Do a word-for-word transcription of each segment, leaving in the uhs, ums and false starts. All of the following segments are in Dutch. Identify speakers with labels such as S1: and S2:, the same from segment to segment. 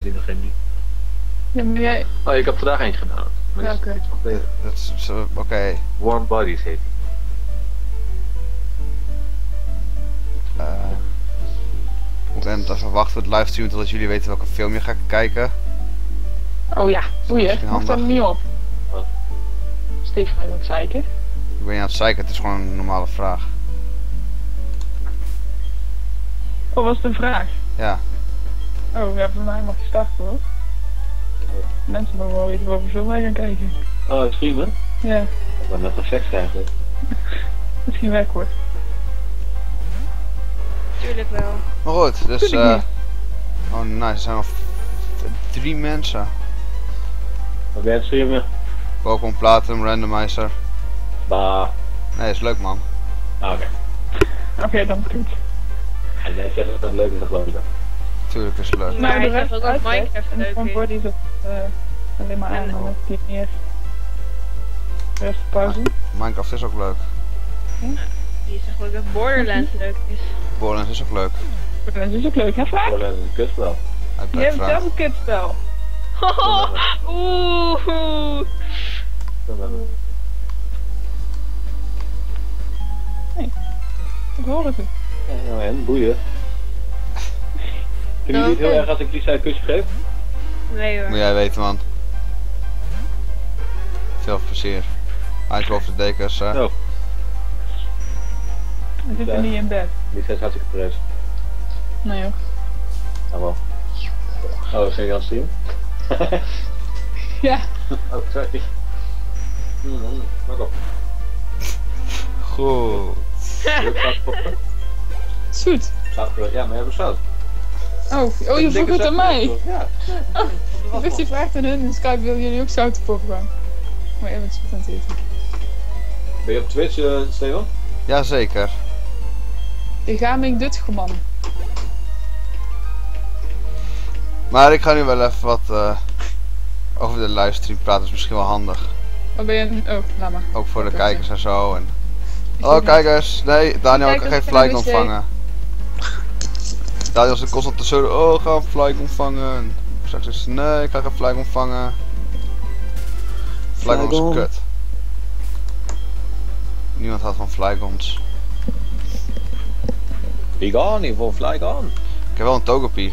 S1: die nog geen niet.
S2: Ja, maar jij...
S1: Oh, ik heb vandaag eentje gedaan.
S2: Ja, oké. Okay.
S1: Deze.
S3: Dat is zo, oké. Okay.
S1: Warm Bodies heet die.
S3: Uh, moet en even wachten met livestream totdat jullie weten welke film je gaat kijken.
S2: Oh ja, boeien. Wacht er niet op.
S1: Wat?
S2: Steven, aan het zeiken.
S3: Ik ben niet aan het zeiken, het is gewoon een normale vraag.
S2: Oh, was het een vraag?
S3: Ja.
S2: Oh, ja, voor mij mag je starten hoor. Mensen mogen wel weten welke film wij gaan kijken.
S1: Oh, streamen?
S2: Ja.
S1: Ik ben net een seks krijgen.
S2: Misschien werk hoor.
S4: Tuurlijk wel.
S3: Maar goed, dus eh... Uh, oh nice, er zijn al drie mensen.
S1: Wat ben je aan het streamen?
S3: Pokémon Platinum, Randomizer.
S1: Bah.
S3: Nee, is leuk man.
S1: Ah, oké.
S2: Oké, okay, dan goed.
S1: En jij zegt dat het leuk is, dat geloof ik dan.
S3: Tuurlijk is het leuk.
S4: Maar hij zegt ook dat Minecraft leuk is.
S2: Voor die is uh, alleen maar aan, dan die niet echt. Eerst pauze.
S3: Minecraft is ook leuk.
S2: Hm?
S4: Die zegt ook dat Borderlands leuk is.
S3: Borderlands is ook leuk.
S2: Borderlands is ook leuk, hè Frank?
S1: Borderlands is een kutspel.
S2: Je hebt zelf een kutspel.
S4: Oeh.
S2: Nee, dat horen ze.
S1: Ja, nou en, boeien. Vind je niet heel erg als ik Lisa een kusje geef?
S4: Nee hoor.
S3: Moet jij weten man. Veel plezier. Minecraft de dekens hè.
S1: Oh.
S2: We zitten niet in bed.
S1: Lisa is hartstikke preus.
S2: Nee hoor.
S1: Ah wel. Oh, zijn je aan het streamen?
S2: Ja.
S1: Oh, sorry. Mm, maak op.
S3: Goed.
S2: Zoet.
S1: Ja, maar jij besloot.
S2: Oh, oh je vroeg het aan mij?
S1: Ja.
S2: Oh, ik dacht je vraagt aan hun in Skype, willen jullie ook zouten popcorn? Maar jij bent zoet aan het eten.
S1: Ben je op Twitch, uh, Stefan?
S3: Jazeker.
S2: De Gaming Dutch man.
S3: Maar ik ga nu wel even wat uh, over de livestream praten, is misschien wel handig.
S2: Wat ben je een... Oh, laat maar.
S3: Ook voor de
S2: okay,
S3: kijkers en zo. En...
S2: Hallo
S3: kijkers! Nee, Daniel kan geen flyk ontvangen. Daniel is constant te zeuren, oh ga een flyk ontvangen. Ik zeg dus nee, ik ga geen flyk ontvangen. Flygon is kut. Niemand houdt van Flygons.
S1: Be gone, voor Flygon.
S3: Ik heb wel een Togepi.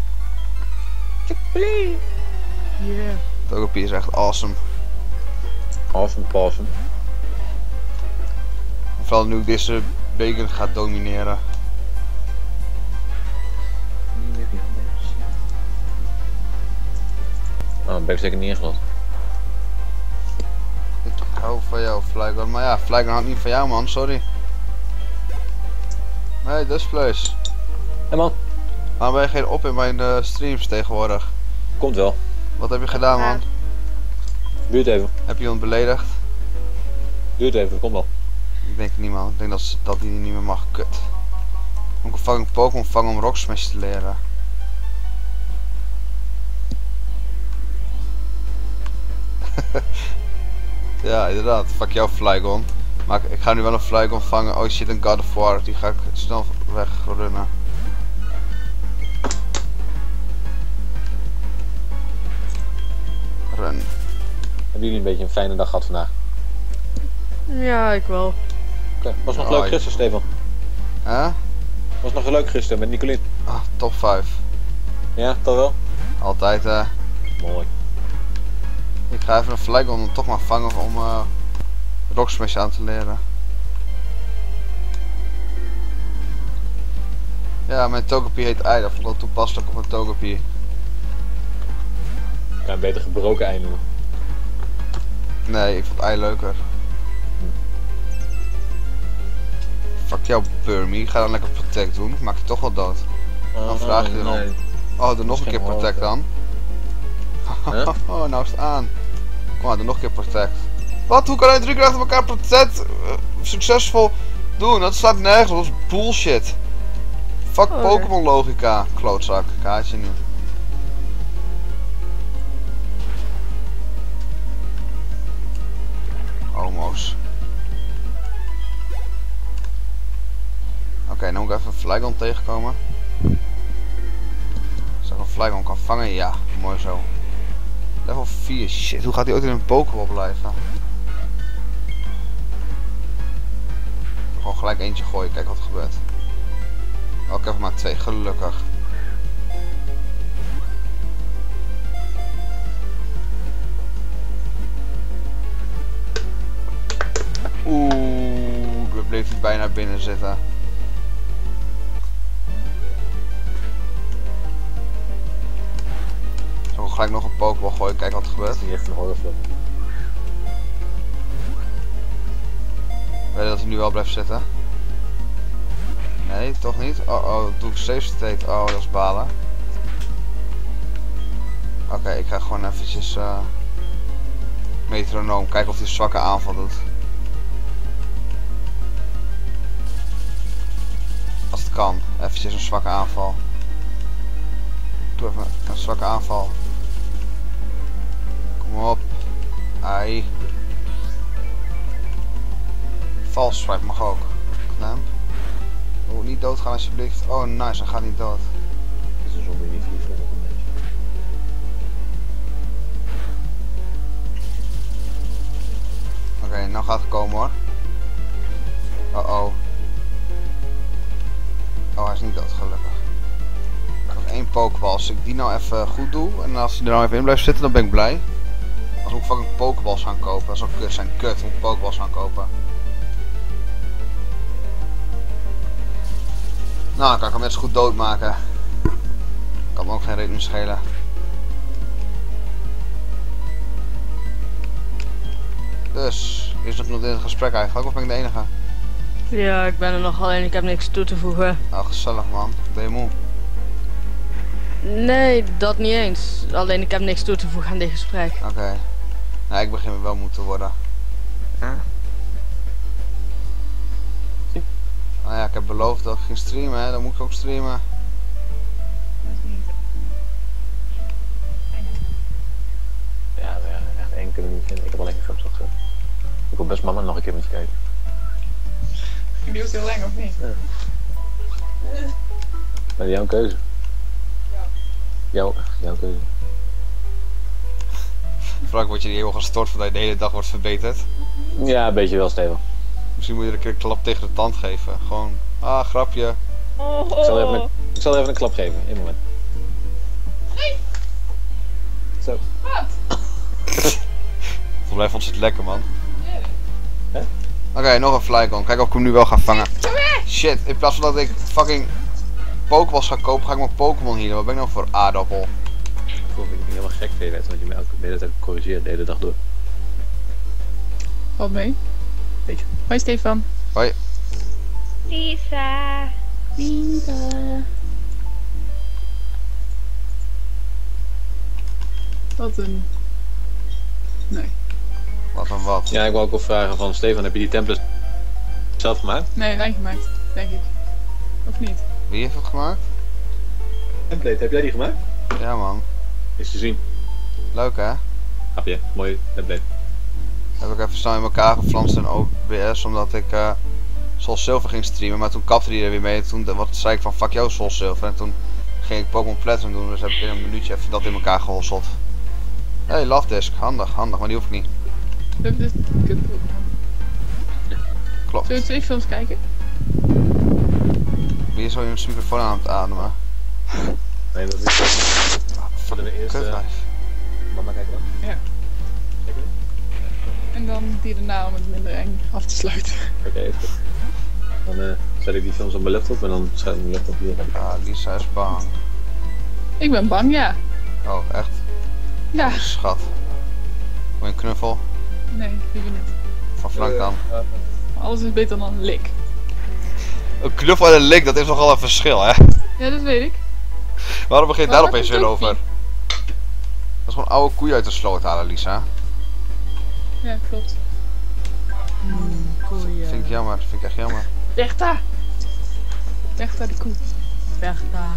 S1: Togepi!
S2: Yeah.
S3: Togepi is echt awesome.
S1: Awesome, awesome.
S3: Vooral nu ik deze beker ga domineren.
S1: Oh, dan ben ik zeker niet ingelogd.
S3: Ik hou van jou, Flygon. Maar ja, Flygon houdt niet van jou, man. Sorry. Nee, Displays.
S1: Hé man.
S3: Waarom ben je geen op in mijn uh, streams tegenwoordig?
S1: Komt wel.
S3: Wat heb je gedaan, man?
S1: Duurt even.
S3: Heb je iemand beledigd?
S1: Duurt even, komt wel.
S3: Ik denk niet, man. Ik denk dat, dat die niet meer mag. Kut. Moet ik een fucking Pokémon vangen om Rock Smash te leren. Ja, inderdaad. Fuck jou, Flygon. Maar ik, ik ga nu wel een Flygon vangen. Oh shit, een God of War. Die ga ik snel wegrunnen. Run.
S1: Hebben jullie een beetje een fijne dag gehad vandaag?
S4: Ja, ik wel.
S1: Oké, okay. Was nog
S3: oh,
S1: leuk gisteren, Stefan?
S3: Hè? Huh?
S1: Was nog leuk gisteren met Nicolien?
S3: Ah, top vijf.
S1: Ja, toch wel?
S3: Altijd, hè. Uh...
S1: Mooi.
S3: Ik ga even een Flygon toch maar vangen om uh, Rock Smash aan te leren. Ja, mijn Togepi heet Ei, dat vond ik wel toepasselijk op een Togepi.
S1: Kan je beter gebroken ei noemen?
S3: Nee, ik vond Ei leuker. Hm. Fuck jou, Burmy. Ga dan lekker Protect doen. Ik maak je toch wel dood. Dan oh, vraag je erom. Nee. Oh, doe nog een keer Protect dan. Huh? Oh, nou is het aan. Kom maar, doe nog een keer Protect. Wat? Hoe kan hij drie keer achter elkaar Protect uh, succesvol doen? Dat staat nergens, dat is bullshit. Fuck oh, Pokémon logica, klootzak. Kaartje nu. Homo's. Oké, okay, nu moet ik even een Flygon tegenkomen. Is er een Flygon kan vangen? Ja, mooi zo. Level vier, shit, hoe gaat hij ooit in een Pokéball blijven? Gewoon gelijk eentje gooien, kijk wat er gebeurt. Oh, ik heb er maar twee, gelukkig. Oeh, we bleef hij bijna binnen zitten. Zo gelijk nog een Pokéball gooien, kijk wat er gebeurt.
S1: Die heeft een horrorfilm.
S3: Weet je dat hij nu wel blijft zitten? Nee, toch niet? Oh oh, doe ik safe state. Oh, dat is balen. Oké, okay, ik ga gewoon eventjes uh, metronoom kijken of hij een zwakke aanval doet. Als het kan, eventjes een zwakke aanval. Doe even een zwakke aanval. Kom op. Ai. False swipe mag ook. Knap. Oh, niet doodgaan alsjeblieft. Oh nice, hij gaat niet dood.
S1: Is een zombie niet vliegen op een beetje.
S3: Oké, okay, nou gaat het komen hoor. Oh oh. Oh, hij is niet dood, gelukkig. Ik heb één Pokéball. Als ik die nou even goed doe en als hij er nou even in blijft zitten, dan ben ik blij. Als moet ik fucking Pokéballs gaan kopen. Dat zou kut zijn. Kut, moet ik Pokéballs gaan kopen. Nou, dan kan ik hem net zo goed doodmaken. Kan me ook geen reet meer schelen. Dus, is er nog in het gesprek eigenlijk, of ben ik de enige?
S4: Ja, ik ben er nog alleen, ik heb niks toe te voegen.
S3: Nou, gezellig man. Ben je moe?
S4: Nee, dat niet eens. Alleen ik heb niks toe te voegen aan dit gesprek.
S3: Oké. Okay. Nou, ik begin wel moe te worden.
S4: Ja.
S3: Nou ja, ik heb beloofd dat ik ging streamen, hè. Dan moet ik ook streamen.
S1: Ja, we hebben echt één kunnen niet vinden. Ik heb alleen geen films gezet. Ik wil best mama nog een keer met je kijken.
S2: Die duurt heel lang of niet?
S1: Ja. Maar jouw keuze.
S2: Ja.
S1: Jouw, jouw keuze.
S3: Frank, word je die heel gestort voordat je de hele dag wordt verbeterd?
S1: Ja, een beetje wel, Steven.
S3: Misschien moet je er een keer een klap tegen de tand geven. Gewoon, ah, grapje.
S4: Oh.
S1: Ik zal even een, ik zal even een klap geven, één moment.
S2: Nee!
S1: Zo.
S2: Wat?
S3: Volgens mij vond ze het lekker, man.
S2: Ja.
S1: Hè?
S3: Oké, okay, nog een Flygon. Kijk of ik hem nu wel ga vangen. Shit, in plaats van dat ik fucking Pokéballs ga kopen, ga ik mijn Pokémon healen. Wat ben ik nou voor aardappel?
S1: Ik voel me niet helemaal gek de hele tijd, want je me elke de hele tijd corrigeert de hele dag door.
S2: Valt mee.
S1: Beetje.
S2: Hoi Stefan.
S3: Hoi.
S4: Lisa.
S2: Lisa. Wat een... Nee.
S3: Wat een wat.
S1: Ja, ik wou ook wel vragen van Stefan, heb je die templates zelf gemaakt?
S2: Nee, lijn gemaakt, denk ik. Of niet?
S3: Wie heeft het gemaakt?
S1: Template, heb jij die gemaakt?
S3: Ja man.
S1: Is te zien.
S3: Leuk hè?
S1: Hapje, mooie template.
S3: Heb ik even snel in elkaar geflanst in O B S omdat ik uh, Soul Silver ging streamen, maar toen kapte die er weer mee en toen wat zei ik van fuck jou Soul Silver en toen ging ik Pokémon Platinum doen, dus heb ik in een minuutje even dat in elkaar gehosseld. Hey, Love Disc, handig, handig, maar die hoef ik niet.
S2: Dat is kut.
S3: Klopt.
S2: Zullen we twee films kijken?
S3: Wie is zo in een microfoon aan het ademen?
S1: Nee, dat is wel.
S3: Ah,
S1: Zullen we eerst uh,
S3: kutwijf.
S1: mama kijken dan?
S2: Ja.
S1: Kijken we?
S2: En dan die daarna om het minder eng af te sluiten.
S1: Oké, okay, even. Dan uh, zet ik die films op mijn laptop en dan schrijf ik mijn laptop hier.
S3: Ah, Lisa is bang.
S2: Ik ben bang, ja.
S3: Oh, echt?
S2: Ja.
S3: Oh, schat. Wil je een knuffel?
S2: Nee, liever niet.
S3: Van Frank dan?
S1: Uh, uh,
S2: Alles is beter dan een lik.
S3: Een knuffel en een lik, dat is nogal een verschil hè?
S2: Ja, dat weet ik.
S3: Waarom begin je
S2: Maar
S3: daar
S2: dat
S3: opeens
S2: komt
S3: weer
S2: ook
S3: over?
S2: niet.
S3: Dat is gewoon oude koeien uit de sloot halen, Lisa.
S2: Ja, klopt.
S4: Mm, koeien.
S3: Vind ik jammer, vind ik echt jammer.
S2: Weg daar! Weg daar de koe.
S4: Weg daar.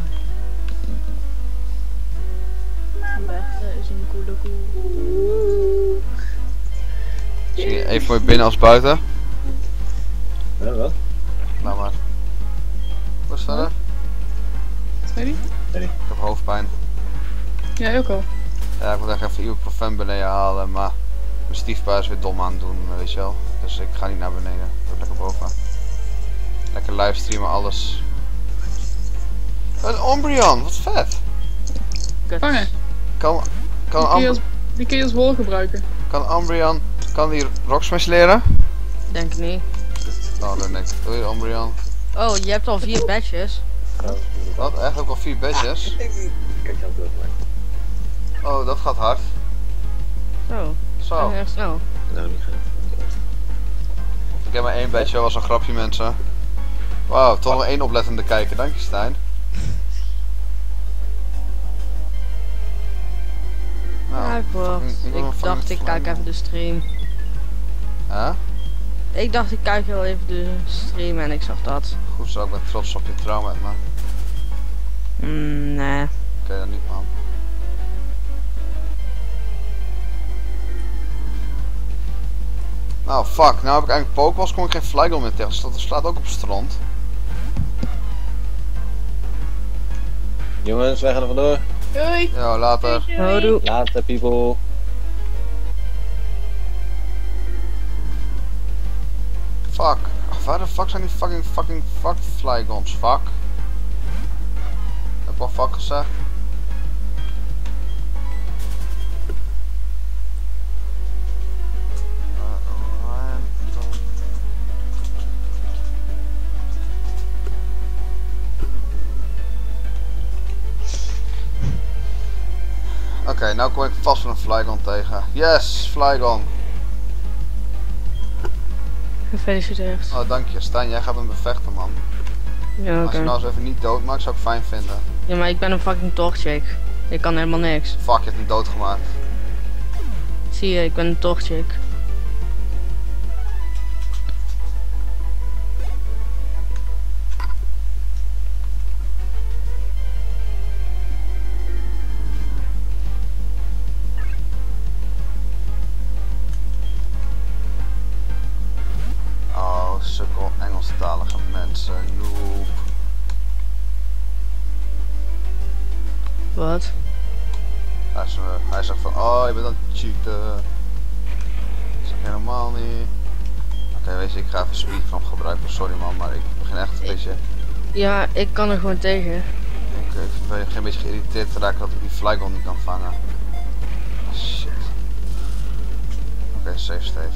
S4: Weg daar is een coole koe.
S3: Zie je even mooi binnen als buiten?
S1: ja, wat?
S3: Nou maar. Wat is verder?
S2: Sorry?
S1: Nee,
S3: Ik heb hoofdpijn.
S2: Jij ook al.
S3: Ja, ik moet echt even ibuprofen beneden halen, maar mijn stiefpa is weer dom aan het doen, weet je wel. Dus ik ga niet naar beneden, ik ben lekker boven. Lekker livestreamen, alles. Een Umbreon, wat vet!
S4: Kut.
S2: Vangen.
S3: Kan, kan,
S2: Die kun je
S3: Umb
S2: als, die kun je als wol gebruiken.
S3: kan Umbreon, kan die Rocksmash leren?
S4: Denk ik niet.
S3: Nou, dat denk ik. Doe je Umbreon?
S4: Oh, je hebt al vier badges.
S3: Wat? Echt ook al vier badges?
S1: Kijk jou dood, maar.
S3: Oh, dat gaat hard.
S4: Zo,
S3: Zo.
S4: dat is echt snel.
S1: Nou, niet gaan.
S3: Ik heb maar één badge, dat was een grapje mensen. Wauw, toch nog één oplettende kijker, dank je Stijn. Nou,
S4: Ja, ik wacht.
S3: fucking- ik wil
S4: Ik
S3: een
S4: dacht,
S3: fucking
S4: ik kijk
S3: flame.
S4: even de stream.
S3: Huh?
S4: Ik dacht, ik kijk heel even de stream en ik zag dat.
S3: Goed zo, ik ben trots op je trouw met me.
S4: Mm, nee.
S3: Oké, dat niet man. Nou, fuck. Nou heb ik eigenlijk Pokéballs, kom ik geen Flygon meer tegen. Dus dat slaat ook op het strand.
S1: Jongens, wij gaan er vandoor.
S2: Doei.
S3: Yo, later.
S4: Houdoe.
S1: Later, people.
S3: Fuck. Ach, waar de fuck zijn die fucking fucking fuck Flygons? Fuck. Heb ik al fuck gezegd? Oké, okay, nou kom ik vast van een Flygon tegen. Yes, Flygon.
S4: Gefeliciteerd.
S3: Oh, dank je. Stijn, jij gaat hem bevechten, man.
S4: Ja, oké.
S3: Als je nou eens even niet dood maakt, zou ik fijn vinden.
S4: Ja, maar ik ben een fucking tochtchick. Ik kan helemaal niks.
S3: Fuck, je hebt hem doodgemaakt.
S4: Zie je, ik ben een tochtchick.
S3: Oh, sukkel Engelstalige mensen, noob.
S4: Wat?
S3: Hij, is, uh, hij zegt van, oh je bent aan het cheaten. Dat zeg ik helemaal niet. Oké, okay, weet je, ik ga even speedcramp gebruiken, sorry man, maar ik begin echt een beetje...
S4: Ja, ik kan er gewoon tegen.
S3: Ik, ik begin een beetje geïrriteerd te raken dat ik die Flygon niet kan vangen. Shit. Oké, okay, safe state.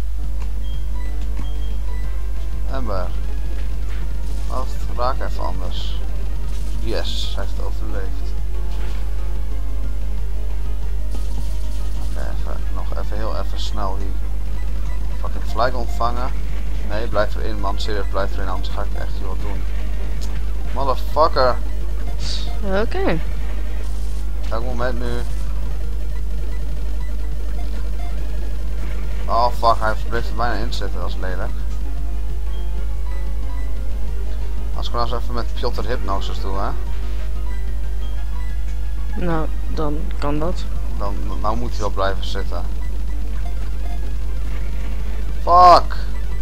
S3: Ember. Wat? Raak even anders. Yes, hij heeft het overleefd. Oké, okay, even, nog even heel even snel die fucking Flygon vangen. Nee, blijf erin man, serieus, blijf erin, anders ga ik echt hier wat doen. Motherfucker.
S4: Oké. Okay.
S3: Elk moment nu. Oh fuck, hij bleef er bijna in zitten, dat is lelijk. Als ik nou eens even met Piotr Hypnosis doe, hè.
S4: Nou, dan kan dat.
S3: Dan, nou moet hij wel blijven zitten. Fuck!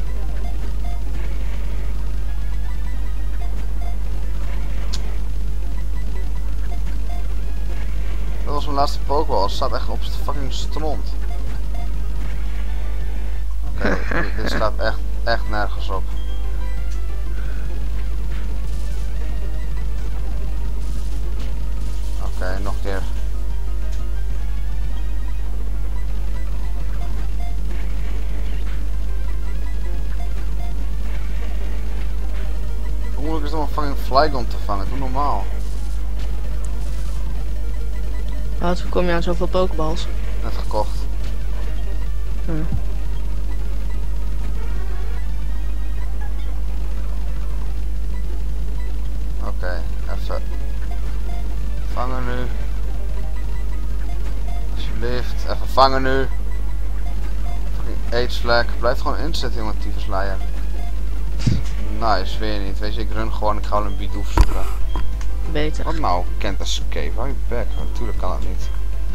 S3: Dat was mijn laatste Pokéball, het staat echt op het fucking stront. Oké, okay, dit, dit staat echt, echt nergens op. Oké, okay, nog een keer. Hoe moeilijk is het om een fucking Flygon te vangen? Doe normaal.
S4: Wat, hoe kom je aan zoveel pokeballs?
S3: Net gekocht.
S4: Hm.
S3: Oké, okay, even vangen nu. Alsjeblieft, even vangen nu. Fucking AIDS flag. Blijf gewoon inzetten, jongen, tyfusleier. Nice, weer niet. Weet je, ik run gewoon, ik ga wel een Bidoof zoeken.
S4: Beter.
S3: Wat nou? Kent escape, hou je back. Natuurlijk kan dat niet.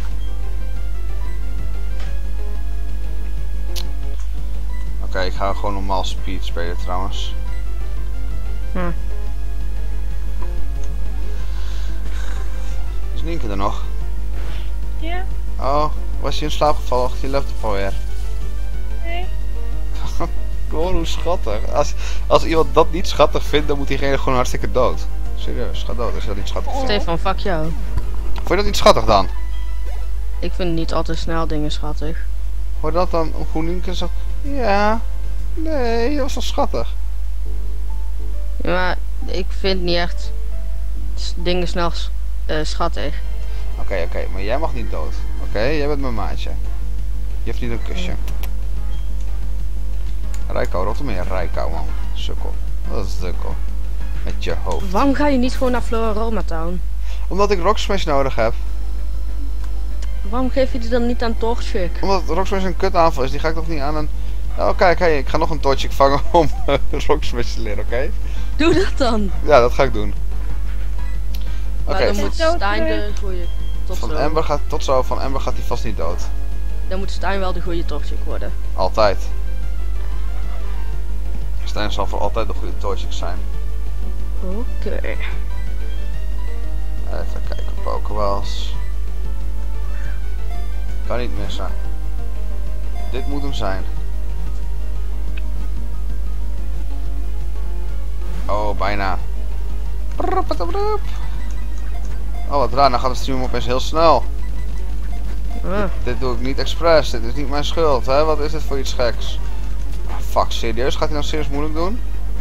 S3: Oké, okay, ik ga gewoon normaal speed spelen trouwens.
S4: Hm.
S3: Is Nienke er nog? Oh, was je in slaap gevallen achter je laptop alweer?
S2: Nee.
S3: Gewoon hoe schattig. Als, als iemand dat niet schattig vindt, dan moet diegene gewoon hartstikke dood. Serieus, ga dood als je dat niet schattig vindt.
S4: Stefan, fuck jou.
S3: Vond je dat niet schattig dan?
S4: Ik vind niet altijd snel dingen schattig.
S3: Hoor dat dan hoe Nienke zegt? Ja, nee, dat was wel schattig.
S4: Ja, maar ik vind niet echt s- dingen snel s- eh, schattig.
S3: Oké, okay, oké, okay, maar jij mag niet dood. Oké, okay, jij bent mijn maatje. Je hebt niet een kusje. Rijko, rot meer Rijko, man. Sukkel. Dat is sukkel. Met je hoofd.
S4: Waarom ga je niet gewoon naar Floroma Town?
S3: Omdat ik Rock Smash nodig heb.
S4: Waarom geef je die dan niet aan Torchic?
S3: Omdat Rock Smash een kutaanval is, die ga ik toch niet aan een... Oh kijk, hey, ik ga nog een Torchic vangen om Rock Smash te leren, oké? Okay?
S4: Doe dat dan!
S3: Ja, dat ga ik doen. Oké,
S4: Maar dan
S3: van,
S4: moet Stijn de goeie... Tot
S3: van
S4: zo.
S3: Amber gaat tot zo, van Amber gaat hij vast niet dood.
S4: Dan moet Stijn wel de goede Torchic worden.
S3: Altijd. Stijn zal voor altijd de goede Torchic zijn.
S4: Oké. Okay.
S3: Even kijken, Pokéballs. Kan niet missen. Dit moet hem zijn. Oh, bijna. Oh, wat raar, nou gaat de stream opeens heel snel.
S4: Ah.
S3: Dit, dit doe ik niet expres, dit is niet mijn schuld, hè? Wat is dit voor iets geks? Oh, fuck, serieus? Gaat hij nou serieus moeilijk doen?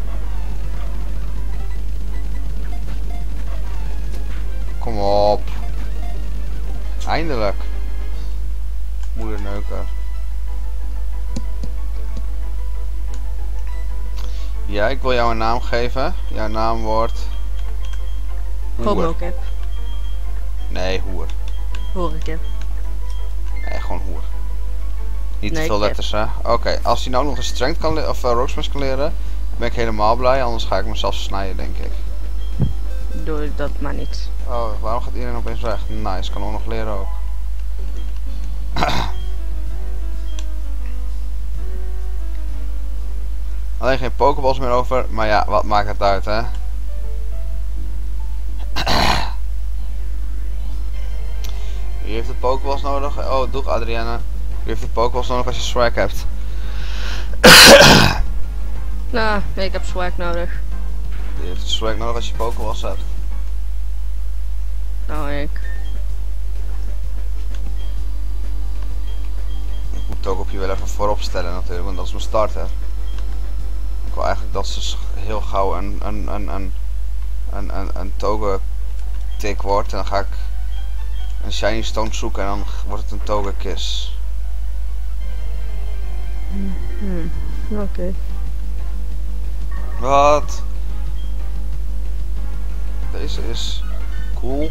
S3: Kom op. Eindelijk. Moederneuker. Ja, ik wil jou een naam geven. Jouw naam wordt... Hoer.
S4: Homokip.
S3: Nee, hoer.
S4: Horenkip.
S3: Nee, gewoon hoer. Niet te
S4: Nee,
S3: veel
S4: kip.
S3: letters, hè. Oké, okay, als hij nou nog een strength kan leren, of uh, Rock Smash kan leren, ben ik helemaal blij. Anders ga ik mezelf snijden, denk ik.
S4: Doe dat maar niet.
S3: Oh, waarom gaat iedereen opeens weg? Nice, kan ook nog leren ook. Alleen geen pokeballs meer over, maar ja, wat maakt het uit, hè? Wie heeft de pokeballs nodig? Oh, doeg Adrienne. Wie heeft de pokeballs nodig als je swag hebt?
S4: Nou, ik heb swag nodig.
S3: Wie heeft swag nodig als je pokeballs hebt?
S4: Nou, ik.
S3: Ik moet het ook op je wel even voorop stellen natuurlijk, want dat is mijn starter. Ik wil eigenlijk dat ze heel gauw een, een, een, een, een, een, een toga tik wordt en dan ga ik een shiny stone zoeken en dan wordt het een toga kiss.
S4: Hmm. Oké. Okay.
S3: Wat? Deze is cool.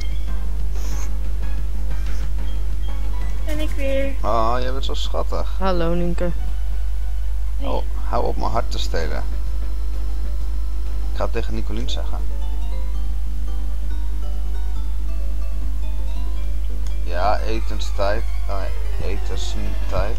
S2: En ik weer.
S3: Oh, jij bent zo schattig.
S4: Hallo Nienke.
S3: Oh, hou op mijn hart te stelen. Ik ga het tegen Nicolien zeggen. Ja, etenstijd. Oh nee, etenstijd.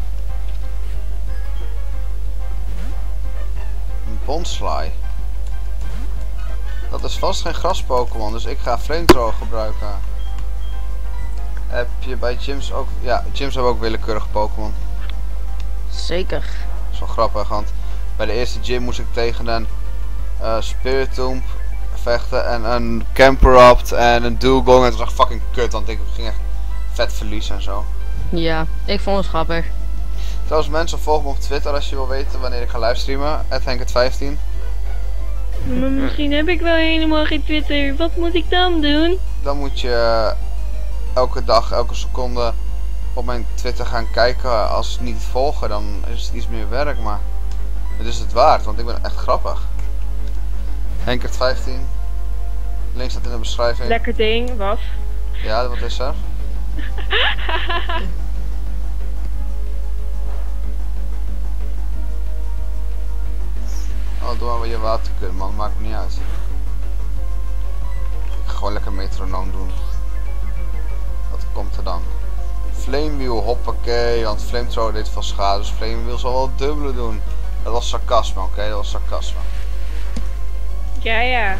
S3: Een Bonsly. Dat is vast geen gras Pokémon, dus ik ga Flamethrower gebruiken. Heb je bij gyms ook... Ja, gyms hebben ook willekeurige Pokémon.
S4: Zeker.
S3: Dat is wel grappig, want bij de eerste gym moest ik tegen een uh, Spiritomb vechten en een Camperopt en een Dugong en het was echt fucking kut, want ik ging echt vet verliezen en zo.
S4: Ja, ik vond het grappig.
S3: Trouwens mensen, volg me op Twitter als je wil weten wanneer ik ga livestreamen, at henket vijftien.
S2: Maar misschien heb ik wel helemaal geen Twitter. Wat moet ik dan doen?
S3: Dan moet je elke dag, elke seconde op mijn Twitter gaan kijken. Als het niet volgen, dan is het iets meer werk, maar het is het waard, want ik ben echt grappig. henket vijftien. Link staat in de beschrijving.
S2: Lekker ding, wat?
S3: Ja, wat is er? Oh, doe maar weer je waterkut, man. Maakt me niet uit. Ik ga gewoon lekker metronoom doen. Wat komt er dan? Flamewheel, hoppakee. Want Flamethrower deed veel schade, dus Flamewheel zal wel het dubbele doen. Dat was sarcasme, oké? Okay? Dat was sarcasme.
S2: Ja, ja.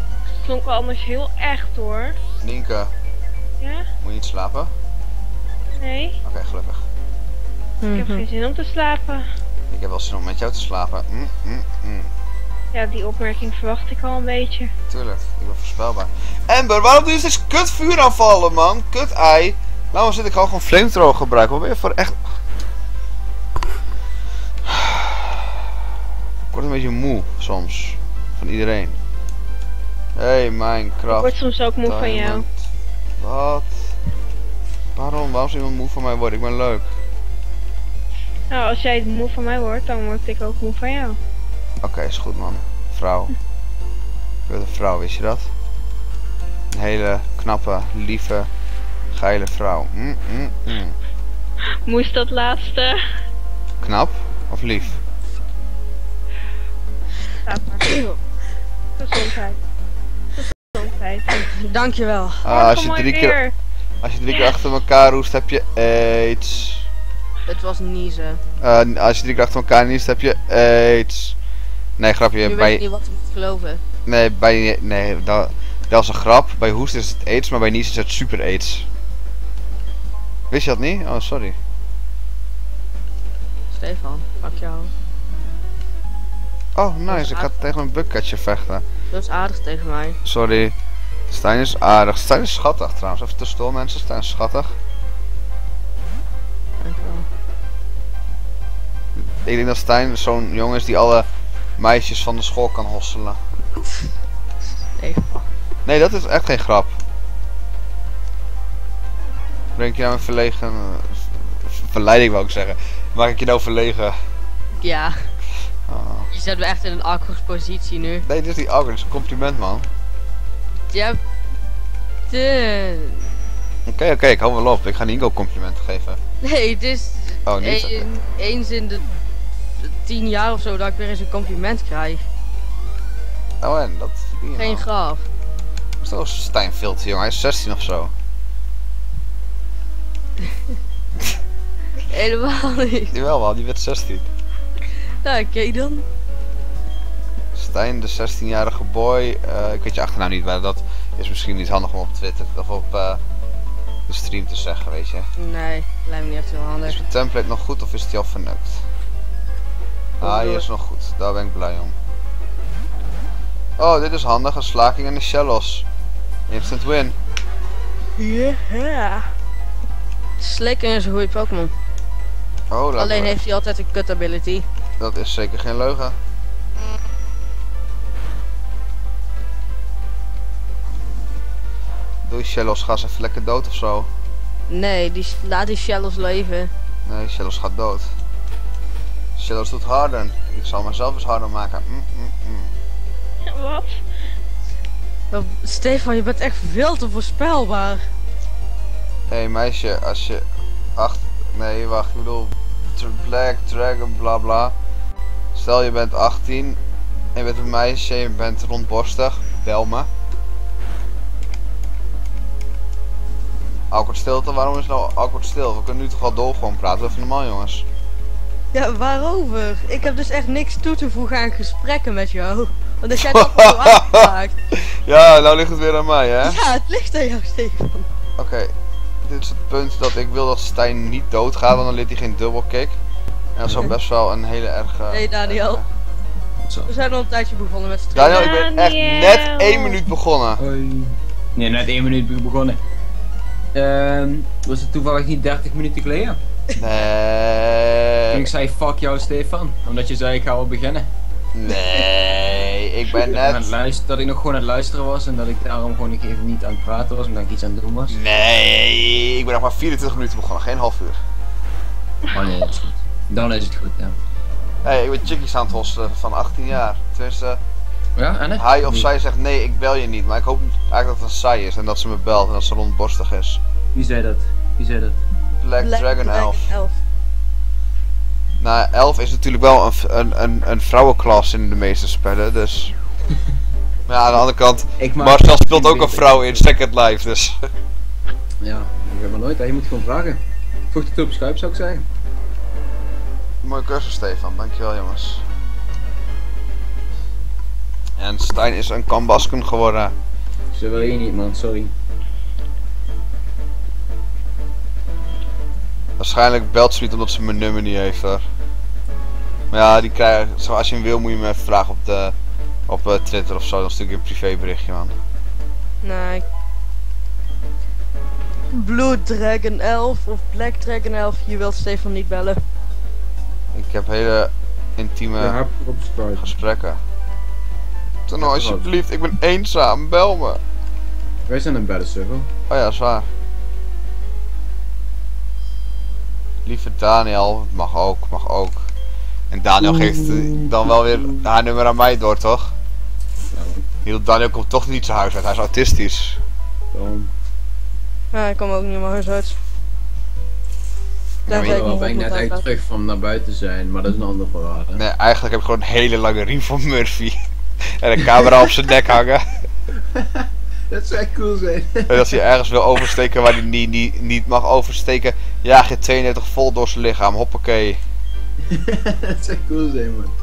S2: Klonk wel anders heel echt hoor.
S3: Nienke,
S2: Ja?
S3: moet je niet slapen?
S5: Nee,
S3: Oké, okay, gelukkig.
S5: ik heb geen zin om te slapen.
S3: Ik heb wel zin om met jou te slapen. Mm, mm, mm.
S5: Ja, die opmerking verwacht ik al een beetje.
S3: Tuurlijk, ik ben voorspelbaar. Amber, waarom doe je steeds kut vuur aanvallen, man? Kut ei. Nou, zit ik gewoon gewoon flamethrower gebruiken. Wat ben je voor echt... Ik word een beetje moe, soms. Van iedereen. Hé, hey, Minecraft.
S5: Ik word soms ook moe van jou.
S3: Wat? Waarom? Waarom zou iemand moe van mij worden? Ik ben leuk.
S5: Nou, als jij moe van mij wordt, dan word ik ook moe van jou.
S3: Oké, okay, is goed, man. Vrouw. Ik ben een vrouw, wist je dat? Een hele knappe, lieve, geile vrouw. Mm, mm, mm.
S5: Moest dat laatste?
S3: Knap of lief?
S5: Laat maar. Gezondheid. Gezondheid.
S4: Dankjewel.
S3: Ah, als, je drie keer, als je drie keer achter elkaar roest, heb je aids.
S4: Het was niezen.
S3: Uh, als je drie keer achter elkaar niest, heb je aids. Nee, grapje.
S4: Je
S3: bij...
S4: weet niet wat je moet geloven.
S3: Nee, bij... Nee, dat, dat is een grap. Bij hoest is het aids, maar bij niezen is het super aids. Wist je dat niet? Oh, sorry.
S4: Stefan, fuck jou.
S3: Oh, nice. Ik ga tegen een bugcatcher vechten.
S4: Dat is aardig tegen mij.
S3: Sorry. Stijn is aardig. Stijn is schattig trouwens. Even tussendoor mensen. Stijn is schattig.
S4: Dankjewel.
S3: Ik denk dat Stijn zo'n jongen is die alle meisjes van de school kan hosselen.
S4: Nee.
S3: Nee, dat is echt geen grap. Breng je nou een verlegen... Verleiding wou ik zeggen. Maak ik je nou verlegen?
S4: Ja.
S3: Oh.
S4: Je zet me echt in een awkward positie nu.
S3: Nee, dit is niet awkward. Dit is een compliment, man.
S4: Ja. De...
S3: Oké, okay, oké. Okay, ik hou wel op. Ik ga Nico complimenten geven.
S4: Nee, het is...
S3: Oh, niet?
S4: Een, eens in de... tien jaar of zo dat ik weer eens een compliment krijg.
S3: Oh, en dat verdien je
S4: Geen
S3: nou.
S4: grap.
S3: Zo is Stijn veel te jong. Hij is zestien of zo.
S4: Helemaal niet.
S3: Jawel man, die werd zestien.
S4: Nou, oké okay dan.
S3: Stijn, de zestienjarige boy. Uh, ik weet je achternaam niet, maar dat is misschien niet handig om op Twitter of op uh, de stream te zeggen, weet je.
S4: Nee, lijkt me niet echt heel handig.
S3: Is mijn template nog goed of is die al vernukt? Ah, die is nog goed. Daar ben ik blij om. Oh, dit is handig. Een slaking en de shellos. Instant win.
S4: Yeah. Slikken is een goede Pokémon.
S3: Oh,
S4: alleen
S3: we...
S4: heeft hij altijd een cut ability.
S3: Dat is zeker geen leugen. Doe je shellos, ga ze even lekker dood of zo.
S4: Nee, die, laat die shellos leven.
S3: Nee, shellos gaat dood. Shellos doet harder. Ik zal mezelf eens harder maken. Mm, mm, mm.
S5: Wat?
S4: Oh, Stefan, je bent echt veel te voorspelbaar.
S3: Hé hey, meisje, als je acht... Nee, wacht, ik bedoel... Black Dragon, bla bla. Stel je bent achttien en je bent een meisje en je bent rondborstig. Bel me. Awkward stilte, waarom is het nou awkward stil? We kunnen nu toch wel door gewoon praten, even normaal jongens.
S4: Ja, waarover? Ik heb dus echt niks toe te voegen aan gesprekken met jou. Want ik jij dat zo afgemaakt.
S3: Ja, nou ligt het weer aan mij hè?
S4: Ja, het ligt aan jou, Stefan.
S3: Oké, okay. Dit is het punt dat ik wil dat Stijn niet doodgaat, want dan liet hij geen dubbelkick. En dat zou best wel een hele erg... Uh,
S4: hey Daniel.
S3: Erge...
S4: We zijn al een tijdje begonnen met streamen.
S3: Daniel, ik ben echt net één minuut begonnen.
S6: Hoi. Nee, net één minuut begonnen. Ehm, was het toevallig niet dertig minuten geleden?
S3: Nee.
S6: En ik zei fuck jou Stefan, omdat je zei ik ga wel beginnen.
S3: Nee, ik ben net...
S6: Luisteren, dat ik nog gewoon aan het luisteren was en dat ik daarom gewoon even niet aan het praten was, omdat ik iets aan het doen was.
S3: Nee, ik ben nog maar vierentwintig minuten begonnen, geen half uur.
S6: Oh nee, dat is goed. Dan is het goed, ja.
S3: Hé, hey, ik ben chickies aan het hosten van achttien jaar. Tenminste,
S6: ja, en
S3: hij of zij zegt nee, ik bel je niet, maar ik hoop eigenlijk dat het een zij is en dat ze me belt en dat ze rondborstig is.
S6: Wie zei dat? Wie zei dat?
S3: Black, Black Dragon elf.
S4: elf.
S3: Nou, elf is natuurlijk wel een, een, een, een vrouwenklas in de meeste spellen, dus... Maar ja, aan de andere kant, Marcel speelt ook een vrouw in Second Life, dus...
S6: Ja, ik heb maar nooit, hè. Je moet gewoon vragen. Voeg het op Skype zou ik zeggen.
S3: Mooie cursus Stefan, dankjewel jongens. En Stijn is een kambasken geworden.
S6: Ze wil je niet man, sorry.
S3: Waarschijnlijk belt ze niet omdat ze mijn nummer niet heeft hoor. Maar ja, die krijg, als je hem wil moet je me even vragen op, de, op uh, Twitter of zo. Dan stuur ik een privéberichtje man.
S4: Nee. Blood Dragon elf of Black Dragon elf, je wilt Stefan niet bellen.
S3: Ik heb hele intieme
S6: Ja, heb ik op Sprite.
S3: gesprekken. Toen
S6: Ja,
S3: alsjeblieft, ik ben eenzaam, bel me.
S6: Wij zijn een beddensuggel.
S3: Oh ja, zwaar. Lieve Daniel, mag ook, mag ook. En Daniel geeft uh, dan wel weer haar nummer aan mij door, toch?
S6: Ja, man.
S3: Heel Daniel komt toch niet zijn huis uit, hij is autistisch.
S6: Dan.
S4: Ja, ik kom ook niet meer huis uit.
S6: Ja,
S4: Tenzij ik
S6: wel,
S4: mijn
S6: ben ik
S4: hond
S6: net
S4: moet
S6: echt
S4: uitlaten.
S6: terug van naar buiten zijn, maar dat is een ander verhaal. Hè?
S3: Nee, eigenlijk heb ik gewoon een hele lange riem van Murphy. En een camera op zijn nek hangen.
S6: Dat zou echt cool zijn.
S3: En als hij ergens wil oversteken waar hij niet, niet, niet mag oversteken, jaag je tweeëndertig volt door zijn lichaam, hoppakee.
S6: Dat zou cool zijn, man.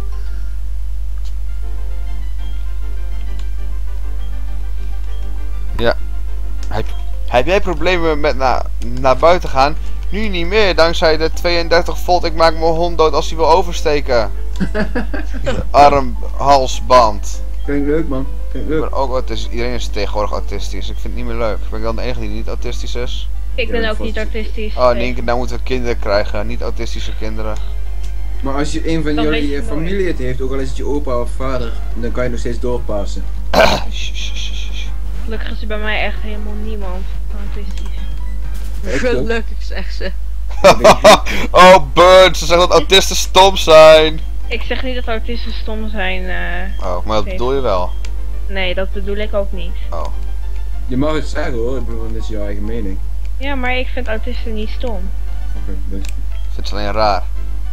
S3: Ja. Heb, heb jij problemen met na, naar buiten gaan? Nu niet meer, dankzij de tweeëndertig volt. Ik maak mijn hond dood als hij wil oversteken. Arm, hals, band.
S6: Klinkt leuk, man. Klinkt
S3: Ik
S6: leuk.
S3: ben ook autistisch. Iedereen is tegenwoordig autistisch. Ik vind het niet meer leuk. Ben ik dan de enige die niet autistisch is?
S5: Ik
S6: Ja,
S5: ben
S6: dat
S5: ook niet
S6: vast-
S5: autistisch.
S3: Oh,
S5: nee.
S3: Nienke, nou moeten we kinderen krijgen. Niet autistische kinderen.
S6: Maar als je een van
S5: Dan weet
S6: jullie
S5: je
S6: eh,
S5: nooit.
S6: familie het heeft, ook al is het je opa of vader, dan kan je nog steeds doorpassen.
S5: Gelukkig is er bij mij echt helemaal niemand autistisch.
S6: Echt ook?
S4: Gelukkig, zegt ze.
S3: Oh, Bird, ze zeggen dat autisten stom zijn.
S5: Ik zeg niet dat autisten stom zijn. eh,
S3: Oh, maar dat
S5: Nee.
S3: bedoel je wel.
S5: nee, dat bedoel ik ook niet.
S3: Oh.
S6: Je mag het zeggen hoor, ik bedoel, dit is jouw eigen mening.
S5: Ja, maar ik vind autisten niet stom.
S6: Oké, dus.
S3: Ik vind het alleen raar.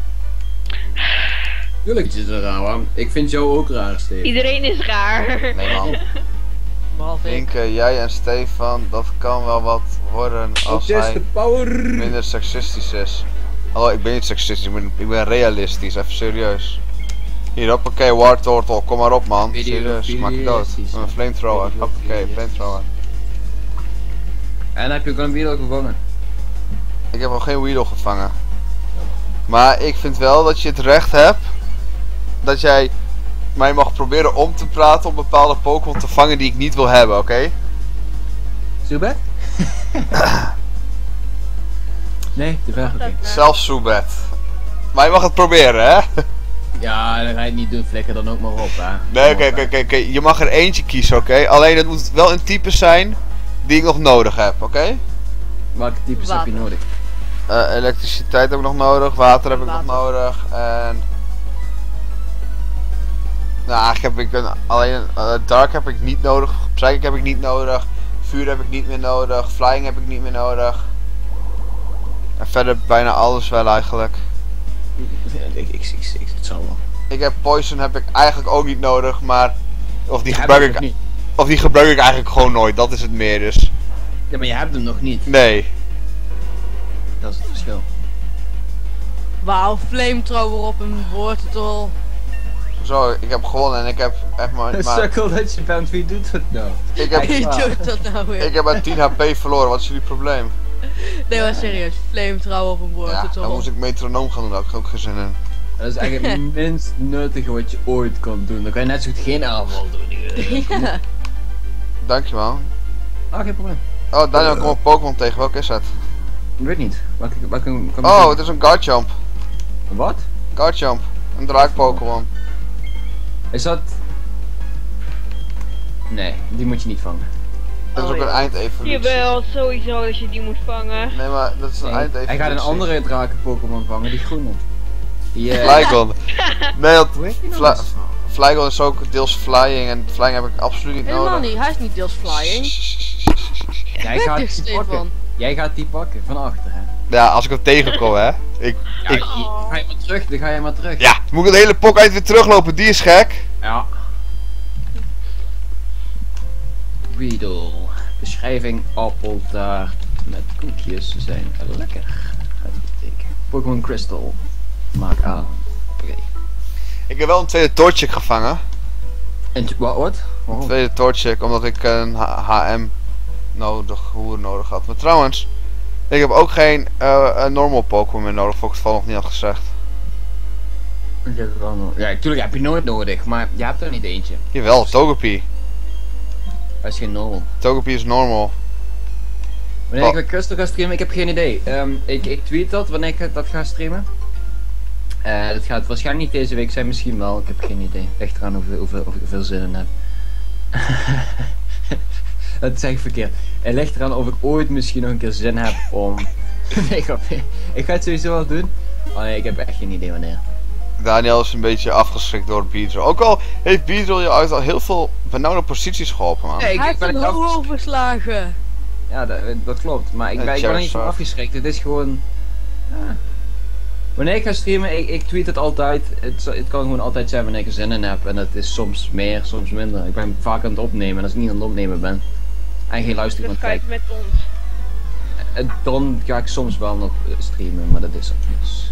S6: Tuurlijk is het raar, man. Ik vind jou ook raar, Steven.
S5: Iedereen is raar.
S3: Nee man.
S4: Behalve ik.
S3: Nienke, jij en Stefan, dat kan wel wat worden als hij
S6: Autisten power!
S3: minder seksistisch is. Hallo, ik ben niet seksistisch, ik ben, ik ben realistisch, even serieus. Hier, hoppakee, War Turtle, kom maar op man.
S6: Video-
S3: Serieus, maak je dood.
S6: video's.
S3: Met een flamethrower,
S6: Video-
S3: hoppakee,
S6: video's.
S3: flamethrower.
S6: En heb je ook een video gevangen?
S3: Ik heb nog geen Weedle gevangen. Maar ik vind wel dat je het recht hebt dat jij mij mag proberen om te praten om bepaalde Pokémon te vangen die ik niet wil hebben, oké?
S6: Super? Nee, te ver. Oké.
S3: Zelfs Soebet. Maar je mag het proberen, hè?
S6: Ja, dan ga je het niet doen, flikker dan ook maar op, hè.
S3: Nee, oké, oké, oké, oké. Je mag er eentje kiezen, oké? Alleen het moet wel een type zijn die ik nog nodig heb, oké?
S6: Welke types heb je
S4: Water.
S6: nodig?
S3: Eh, elektriciteit heb ik nog nodig, water heb ik
S4: Water.
S3: nog nodig en... Nou, eigenlijk heb ik een, alleen uh, dark heb ik niet nodig, psychic heb ik niet nodig, vuur heb ik niet meer nodig, flying heb ik niet meer nodig. En verder bijna alles wel eigenlijk.
S6: Ik, ik, ik, ik, ik, het zal wel.
S3: Ik heb poison heb ik eigenlijk ook niet nodig, maar... Of die
S6: Je
S3: gebruik
S6: hebt
S3: ik,
S6: hem nog niet.
S3: of die gebruik ik eigenlijk gewoon nooit, dat is het meer dus.
S6: Ja, maar je hebt hem nog niet.
S3: Nee.
S6: Dat is het verschil.
S4: Wauw, flamethrower op een woordtol.
S3: Zo, ik heb gewonnen en ik heb echt maar... maar
S6: Sukkel dat je bent, wie doet dat nou?
S3: ik, heb,
S4: Wie doet dat nou weer?
S3: ik heb maar tien H P verloren, wat is jullie probleem?
S4: Nee, maar serieus. Flamethrower op een
S3: Ja,
S4: woordtol.
S3: dan moest ik metronoom gaan doen, daar heb ik ook geen zin in.
S6: Dat is eigenlijk het minst nuttige wat je ooit kan doen. Dan kan je net zo goed geen aanval doen.
S4: Ja.
S3: Dankjewel.
S6: Ah, geen probleem.
S3: Oh, Daniel, ik kom een Pokémon tegen, welke is het?
S6: Ik weet niet. Welke, welke kan ik
S3: Oh,
S6: zien?
S3: het is een Garchomp.
S6: Wat?
S3: Garchomp. Een draak Pokémon.
S6: Is dat... Nee, die moet je niet vangen.
S3: Dat is
S4: Oh,
S3: ook een
S4: ja.
S3: eindevolutie.
S5: Jawel, sowieso dat je die moet vangen.
S3: Nee, maar dat is een
S6: Nee,
S3: eindevolutie.
S6: hij gaat een andere draken Pokémon vangen, die groene. Die eh...
S3: Flygon. Nee, want
S6: Hoe heet die nou
S3: Fly-
S6: eens?
S3: Flygon is ook deels flying en flying heb ik absoluut niet
S4: Helemaal
S3: nodig.
S4: niet, hij is niet deels flying.
S6: Jij gaat
S4: Gelukkig,
S6: die pakken.
S4: Stefan.
S6: Jij gaat die pakken, van achter hè.
S3: Ja, als ik hem tegenkom, hè. Ik,
S6: Ja,
S3: ik,
S6: je- ga je maar terug, dan ga je maar terug.
S3: ja, moet ik het hele pok uit weer teruglopen, die is gek.
S6: Ja. Weedle. Beschrijving appeltaart met koekjes zijn lekker. Uitroepteken. Pokémon Crystal. Maak aan. Oké.
S3: Ik heb wel een tweede Torchic gevangen.
S6: En t- wat? Wat? Waarom?
S3: Tweede Torchic, omdat ik een H- HM nodig, hoer nodig had. Maar trouwens, Ik heb ook geen uh, een normal Pokémon meer nodig, voor ik het val nog niet had gezegd.
S6: Ja, natuurlijk heb je nooit nodig, maar je hebt er niet eentje.
S3: Jawel, Togepi.
S6: Dat is geen normal.
S3: Togepi is normal.
S6: Wanneer
S3: Oh.
S6: ik met Crystal ga streamen, ik heb geen idee. Um, ik, ik tweet dat wanneer ik dat ga streamen. Uh, dat gaat waarschijnlijk niet deze week zijn, misschien wel, ik heb geen idee. Ligt eraan of, of, of ik er veel zin in heb. Dat zeg ik verkeerd. Het ligt eraan of ik ooit misschien nog een keer zin heb om... nee, grapje. Ik ga het sowieso wel doen. Oh nee, ik heb echt geen idee wanneer.
S3: Daniel is een beetje afgeschrikt door Beedrill. Ook al heeft Beedrill je uit al heel veel benauwde posities geholpen, man.
S6: Nee, ik,
S4: Hij
S6: ik
S4: heeft
S6: ben
S4: een
S6: niet
S4: hoog
S6: afgeschrikt.
S4: overslagen.
S6: Ja, dat, dat klopt. Maar ik
S3: En
S6: ben, ik ben er niet van
S3: Charizard.
S6: afgeschrikt. Het is gewoon... Ja. Wanneer ik ga streamen, ik, ik tweet het altijd. Het, het kan gewoon altijd zijn wanneer ik er zin in heb. En het is soms meer, soms minder. Ik ben vaak aan het opnemen. En als ik niet aan het opnemen ben en geen luister
S5: Dus
S6: iemand
S5: kijk
S6: kijkt,
S5: met ons.
S6: en dan ga ik soms wel nog eh, streamen. Maar dat is het. Dus.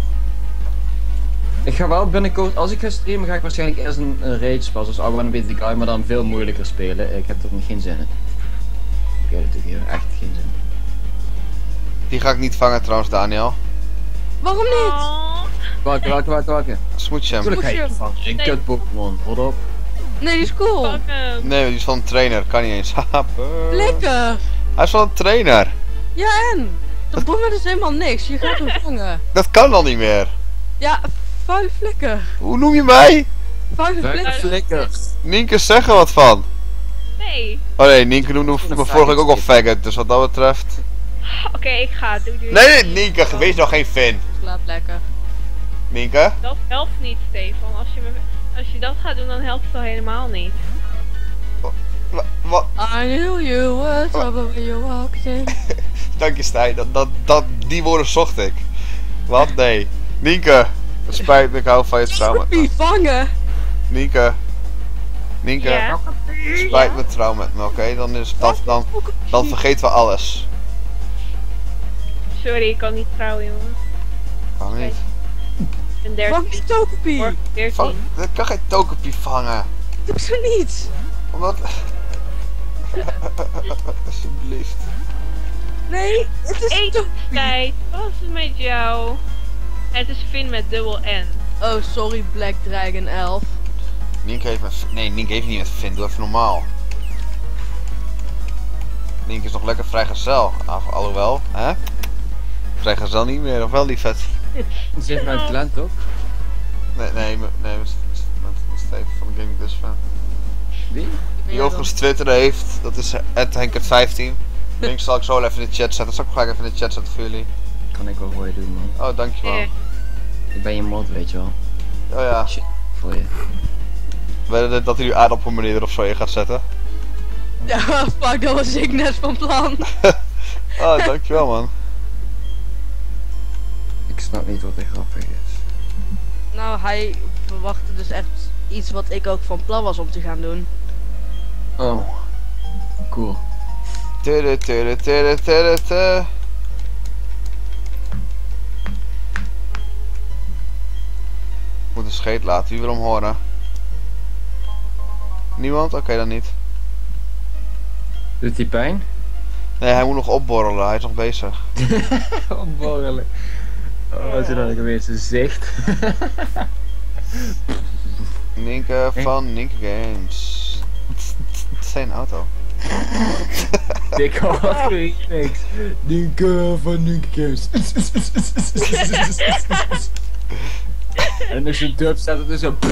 S6: Ik ga wel binnenkort, als ik ga streamen, ga ik waarschijnlijk eerst een, een raid pas als I Wanna Beat the Guy, maar dan veel moeilijker spelen. Ik heb er geen zin in. Ik weet het natuurlijk echt geen zin.
S3: Die ga ik niet vangen trouwens, Daniel.
S4: Waarom niet?
S5: Oh,
S6: Welke, welke, welke, welke?
S3: Smoocham.
S6: Tuurlijk ga je
S4: Poesje.
S6: van een
S5: Nee.
S6: kut Pokémon, rot op.
S4: Nee, die is cool.
S5: fuck hem.
S3: Nee, die is van een trainer, kan niet eens. Haha, brr.
S4: Lekker.
S3: Hij is van een trainer.
S4: Ja en? Dat doet me dus helemaal niks. Je gaat hem vangen.
S3: Dat kan al niet meer.
S4: Ja, vuile flikker.
S3: Hoe noem je mij?
S4: Vuile flikker.
S6: Flikkers.
S3: Nienke, zeg er wat van.
S5: Nee.
S3: Oh nee, Nienke noemde me vorige week ook al faggot, dus wat dat betreft...
S5: Oké, ik ga. Doei doei.
S3: Nee, nee, Nienke, wees nog geen fan.
S4: Slaat lekker.
S3: Nienke?
S5: Dat helpt niet, Stefan. Als je, me, als je dat gaat doen, dan helpt het al helemaal niet.
S3: Wa- Wat?
S4: I knew you were trouble when you walked in.
S3: Dank je, Stijn. Dat, dat, dat, die woorden zocht ik. Wat? Nee. Nienke, het spijt me, ik hou van je trauma.
S4: Wie vangen?
S3: Nienke. Nienke,
S5: Ja.
S3: het spijt me trouw met me, oké? Dan is dat, dan, dan vergeten we alles.
S5: Sorry, ik kan niet trouwen, jongen.
S3: Kan niet.
S5: Ik ben dertien.
S4: Vang die Togepi.
S5: Word veertien.
S3: Vang, ik kan geen Togepi vangen.
S4: Doe zo niet.
S3: Omdat... Alsjeblieft.
S4: Nee, het is
S5: Eet
S4: Togepi.
S5: tijd. Wat was het met jou? Het is Finn met dubbel N.
S4: Oh, sorry Black Dragon elf.
S3: Nienke heeft met... Nee, Nienke heeft niet met Finn. Doe even normaal. Nienke is nog lekker vrijgezel. Ah, alhoewel, hè? Vrijgezel niet meer, of wel, liefhet?
S6: Ze heeft mijn talent toch?
S3: Nee, nee, me- nee, met, met, met Steven van de Gaming Plus fan.
S6: Wie?
S3: Die overigens Twitter heeft, dat is at Henkert vijftien. Link zal ik zo wel even in de chat zetten. Dat zal ik gelijk even in de chat zetten voor jullie.
S6: Kan ik wel voor je doen, man.
S3: Oh, dankjewel.
S5: Ja.
S6: Ik ben je mod, weet je wel.
S3: Oh ja,
S6: Shit, voor je.
S3: weet je dat hij nu aardappelmeneer er of zo in gaat zetten?
S4: Ja, fuck, dat was ik net van plan.
S3: Oh, dankjewel man.
S6: Ik snap niet wat er grappig is.
S4: Nou, hij verwachtte dus echt iets wat ik ook van plan was om te gaan doen.
S6: Oh. Cool.
S3: Tudu, tudu, tudu, tudu, tudu. Ik moet een scheet laten, wie wil hem horen? Niemand? Oké, dan niet.
S6: Doet hij pijn?
S3: Nee, hij moet nog opborrelen, hij is nog bezig.
S6: Opborrelen. Oh, wat is dat weer zijn zicht?
S3: Nienke van Nienke Games. Zijn auto.
S6: Dik wat remix. Dinke van Dinke Games. En als je dub staat, het is zo.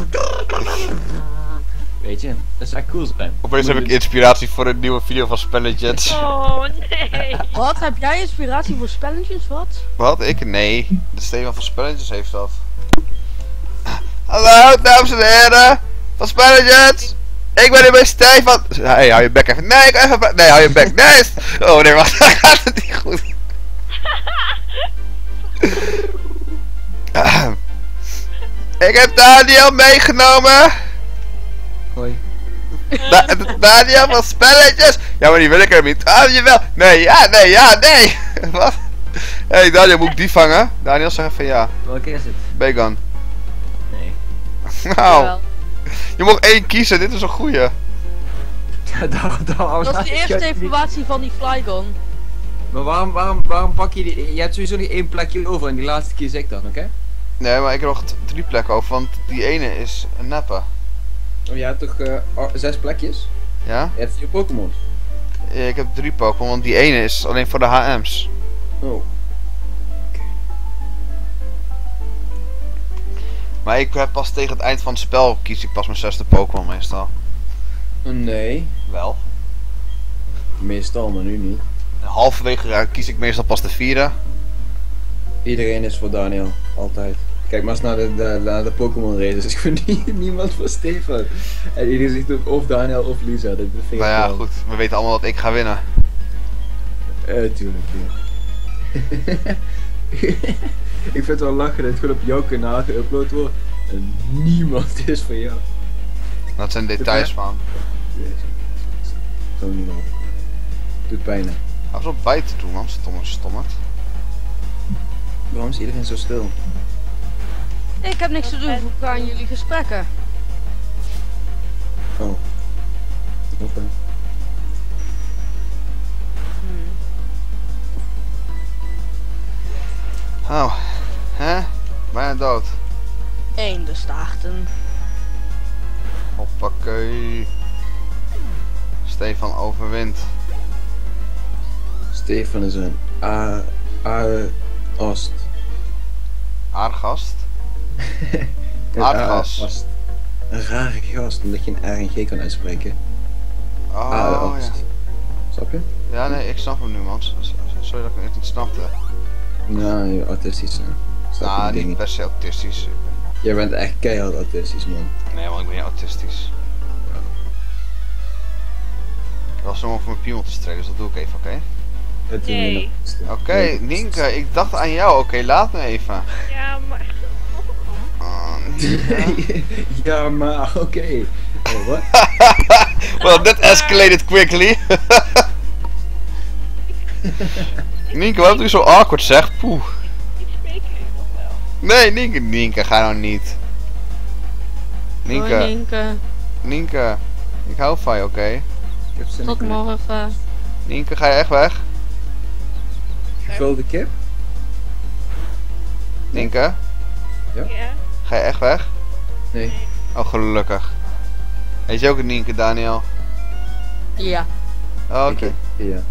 S6: Weet je, dat is echt cool zijn.
S3: Opeens heb ik inspiratie voor een nieuwe video van Spelletjes.
S5: Oh nee.
S4: Wat? Heb jij inspiratie voor spelletjes? Wat?
S3: Wat? Ik? Nee. De Steven van Spelletjes heeft dat. Hallo, dames en heren. Van Spelletjes. Ik ben hier bij Stefan. Hey, hou je bek even. Nee, ik even. Nee, hou je bek. Nee. Oh nee, wacht. Dan gaat het niet goed. Ik heb Daniel meegenomen.
S6: Hoi.
S3: Da Daniel van Spelletjes. Ja, maar die wil ik er niet. Ah, jawel. Nee, ja, nee, ja, nee. Wat? Hé, hey, Daniel, moet ik die vangen? Daniel, zeg even ja.
S6: Welke is het?
S3: Begon.
S6: Nee.
S3: Nou,
S4: Jawel.
S3: je mag één kiezen. Dit is een goeie.
S6: daar, daar,
S4: Dat is de eerste evaluatie van die Flygon.
S6: Maar waarom, waarom, waarom pak je die... Je hebt sowieso niet één plekje over en die laatste kies ik dan, oké? Okay?
S3: Nee, maar ik heb nog t- drie plekken over, want die ene is een neppe.
S6: Oh, je hebt toch uh, zes plekjes?
S3: Ja?
S6: Je hebt vier Pokémon.
S3: Ja, ik heb drie Pokémon, want die ene is alleen voor de H M's.
S6: Oh.
S3: Maar ik heb pas tegen het eind van het spel kies ik pas mijn zesde Pokémon meestal.
S6: Nee.
S3: Wel.
S6: Meestal, maar nu niet.
S3: En halverwege kies ik meestal pas de vierde.
S6: Iedereen is voor Daniel. Altijd. Kijk maar eens naar de, de, naar de Pokémon races. Ik vind nie, niemand voor Stefan. En iedereen zegt ook of Daniel of Lisa. Dat vind ik
S3: Nou ja,
S6: wel.
S3: goed. We weten allemaal dat ik ga winnen.
S6: Eh, tuurlijk, ja. Ik vind het wel lachen dat het gewoon op jouw kanaal geüpload wordt. En niemand is voor jou.
S3: Dat zijn details, man.
S6: Zo niet op. Doet pijn, hè.
S3: Hou eens op bij te doen, man. Stomme stommerd.
S6: Waarom is iedereen zo stil?
S4: Ik heb niks te doen, hoe gaan jullie gesprekken?
S6: Oh. Oké.
S4: Hmm.
S3: Oh. Hè? Bijna dood.
S4: Eendenstaarten.
S3: Hoppakee. Stefan overwint.
S6: Stefan is een A... A... Ost.
S3: Aardgast.
S6: Een
S3: Aardgas.
S6: A-gast. Een rare gast, omdat je een R en G kan uitspreken.
S3: Oh
S6: A-ost.
S3: ja.
S6: Snap je?
S3: Ja, nee, ik snap hem nu, man. S- s- Sorry dat ik het niet snapte.
S6: Nou, je autistisch, hè. Snap je
S3: Nou,
S6: die
S3: niet
S6: dingen?
S3: per se autistisch.
S6: Jij bent echt keihard autistisch, man.
S3: Nee, man, ik ben niet autistisch. Ik was zomaar voor mijn piemel te strijden, dus dat doe ik even, oké?
S6: Het doen we
S5: Nee.
S6: nog.
S3: Oké,
S6: Nee.
S3: Nienke, ik dacht aan jou. Oké, laat me even.
S5: Ja, maar...
S3: Oh, Nienke.
S6: Ja, maar oké. Oh, wat?
S3: Well, that escalated quickly. Nienke, wat doe je zo awkward, zeg? Poeh.
S5: Ik spreek jullie nog wel.
S3: Nee, Nienke, Nienke, ga nou niet.
S4: Hoi
S3: Nienke,
S4: Nienke,
S3: Nienke, ik hou van je, oké?
S6: Ik heb zin
S4: tot
S6: in
S4: morgen.
S3: Nienke, ga je echt weg?
S6: gevulde kip.
S3: Nienke,
S5: Ja?
S3: ga je echt weg?
S6: Nee.
S3: Oh, gelukkig. Heet je ook een Nienke, Daniel?
S4: Ja.
S3: Oh, oké.
S6: Ik- Ja.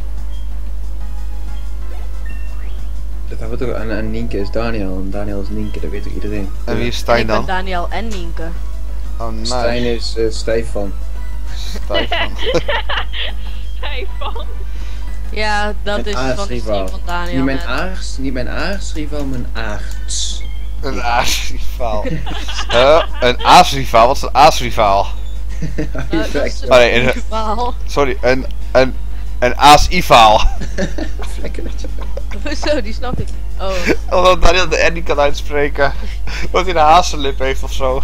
S6: Dat hebben we toch aan, aan Nienke is Daniel en Daniel is Nienke, dat weet toch iedereen.
S3: En wie is
S4: En
S3: Stijn
S4: ik ben
S3: dan?
S4: Daniel en Nienke.
S3: Oh, nice.
S6: Stijn is uh, Stefan.
S3: Stijn.
S5: Stefan.
S4: Ja, dat
S6: Mijn
S4: is van de
S6: aardsrivaal.
S4: stream van Daniel.
S6: Niet mijn
S4: net.
S6: aards, niet mijn aardsrivaal, mijn aards.
S3: Een aasrivaal. Huh? Een aasrivaal? Wat is een aasrivaal?
S4: Eh, dat is
S3: Oh, nee,
S4: een
S3: een-
S4: verhaal.
S3: Sorry, een, een, een aasivaal.
S6: Vlekkertje.
S4: Zo, die snap ik. Oh,
S3: Omdat Daniel de N niet kan uitspreken. Omdat hij een hazenlip heeft of zo.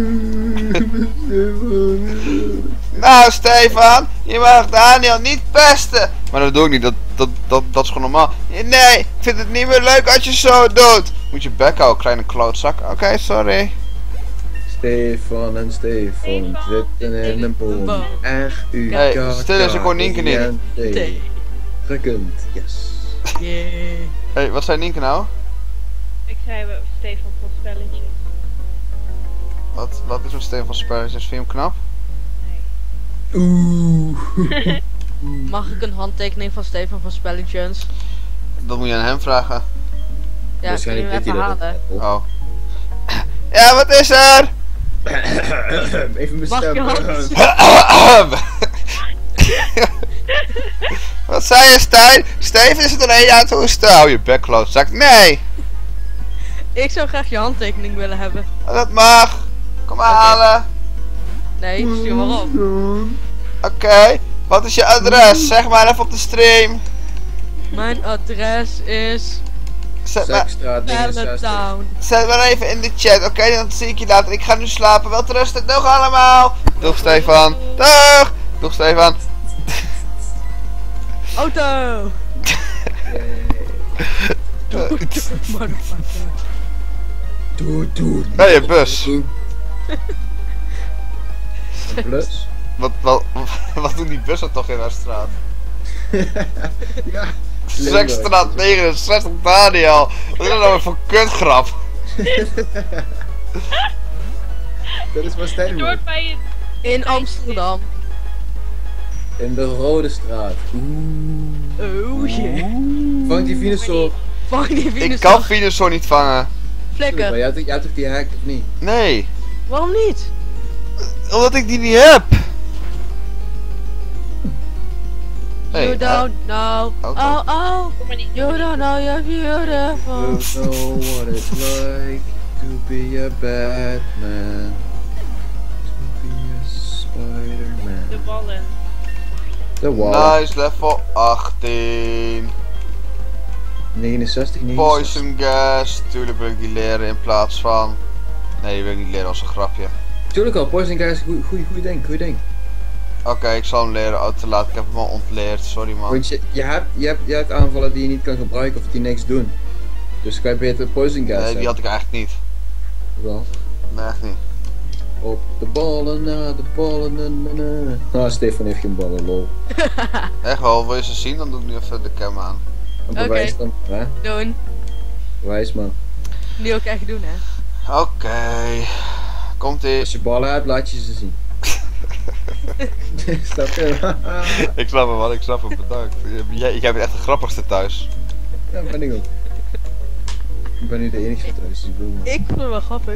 S3: Nou, Stefan, je mag Daniel niet pesten. Maar dat doe ik niet, dat, dat, dat, dat is gewoon normaal. Nee, ik vind het niet meer leuk als je zo doet. Moet je bek houden, kleine klootzak. Oké, sorry.
S6: Stefan en Stefan
S5: Stefan
S6: zitten in een boom.
S4: boom.
S6: R U
S3: Hey,
S6: K
S3: stil eens, ik hoor Nienke niet.
S6: T. Drukkend, yes.
S4: yeah.
S3: Hé, hey, wat zei Nienke nou?
S5: Ik zei we Stefan van spelletjes.
S3: Wat, wat is een steen van spelletjes? Vind je hem knap?
S6: Oeh.
S4: Mag ik een handtekening van Stefan van Spelletjes?
S3: Dat moet je aan hem vragen.
S4: Ja, kun je hem
S6: weet
S4: even
S6: hij dat
S4: halen?
S6: ook.
S3: Oh. Ja, wat is er?
S6: Even mijn
S4: Mag
S6: stem.
S4: je hand?
S3: Wat zei je, Stijn? Steven is er doorheen aan het hoesten. Hou je bek, klootzak. Nee,
S4: Ik zou graag je handtekening willen hebben.
S3: dat mag. Kom maar
S4: Oké.
S3: halen.
S4: Nee, stuur maar op.
S3: Oké, wat is je adres? Zeg maar even op de stream.
S4: Mijn adres is
S3: Zet maar,
S6: Zekstraat negenenzestig.
S4: Paletown.
S3: zet maar even in de chat, oké? Dan zie ik je later. Ik ga nu slapen. Wel rusten. Doeg allemaal. Doeg Stefan. Doeg. Doeg Stefan.
S4: Auto! Motherfucker.
S6: Doe, doe.
S3: Bij je bus.
S6: Plus.
S3: Wat, wat, wat doen die bussen toch in haar straat?
S6: Ja.
S3: Trekstraat negenenzestig, Daniel. Wat is dat nou voor kutgrap?
S6: Dat is waar Stijn
S5: Door
S6: woont.
S5: bij je...
S4: In Amsterdam.
S6: In de Rode Straat. Oeh.
S4: Oh jee.
S6: Vang die Venusaur.
S4: Vang die
S3: Ik
S4: Venusaur.
S3: kan Venusaur niet vangen.
S4: Flikker.
S6: Jij had, jij had toch die hack of niet?
S3: Nee,
S4: Waarom niet?
S3: omdat ik die niet heb. Hey,
S4: You
S3: eh,
S4: don't know.
S3: auto.
S4: Oh oh.
S5: Kom maar niet.
S4: You don't know you're beautiful.
S6: Don't know what it's like to be a Batman. To be a Spider-Man.
S5: De ballen.
S6: De wall.
S3: Nice, level achttien.
S6: negenenzestig, negenenzestig.
S3: Poison gas, tuurlijk wil ik die leren in plaats van... Nee, die wil ik niet leren als een grapje.
S6: Tuurlijk al, Poison Gas is een goeie, goeie ding, goeie ding.
S3: Oké, ik zal hem leren, oh, te laat, ik heb hem al ontleerd, sorry man.
S6: Want je, je, hebt, je, hebt, je hebt aanvallen die je niet kan gebruiken of die niks doen. Dus kan je beter Poison Gas
S3: Nee, die
S6: hebben.
S3: had ik eigenlijk niet.
S6: Wel.
S3: Nee, echt niet.
S6: Op de ballen, na de ballen, na na na. Ah, Stefan heeft geen ballen, lol.
S3: Echt wel, wil je ze zien? Dan doe ik nu even de cam aan.
S6: Een bewijs dan, hè?
S4: Doen.
S6: Bewijs man.
S4: Nu ook echt doen hè.
S3: Oké, komt ie.
S6: Als je ballen hebt, laat je ze zien. Snap je?
S3: Ik snap hem man, ik snap hem, bedankt. Jij, jij bent echt de grappigste thuis.
S6: Ja, ben ik ook. Ik ben nu de enige thuis, dus ik bedoel, man.
S4: Ik vind het wel grappig.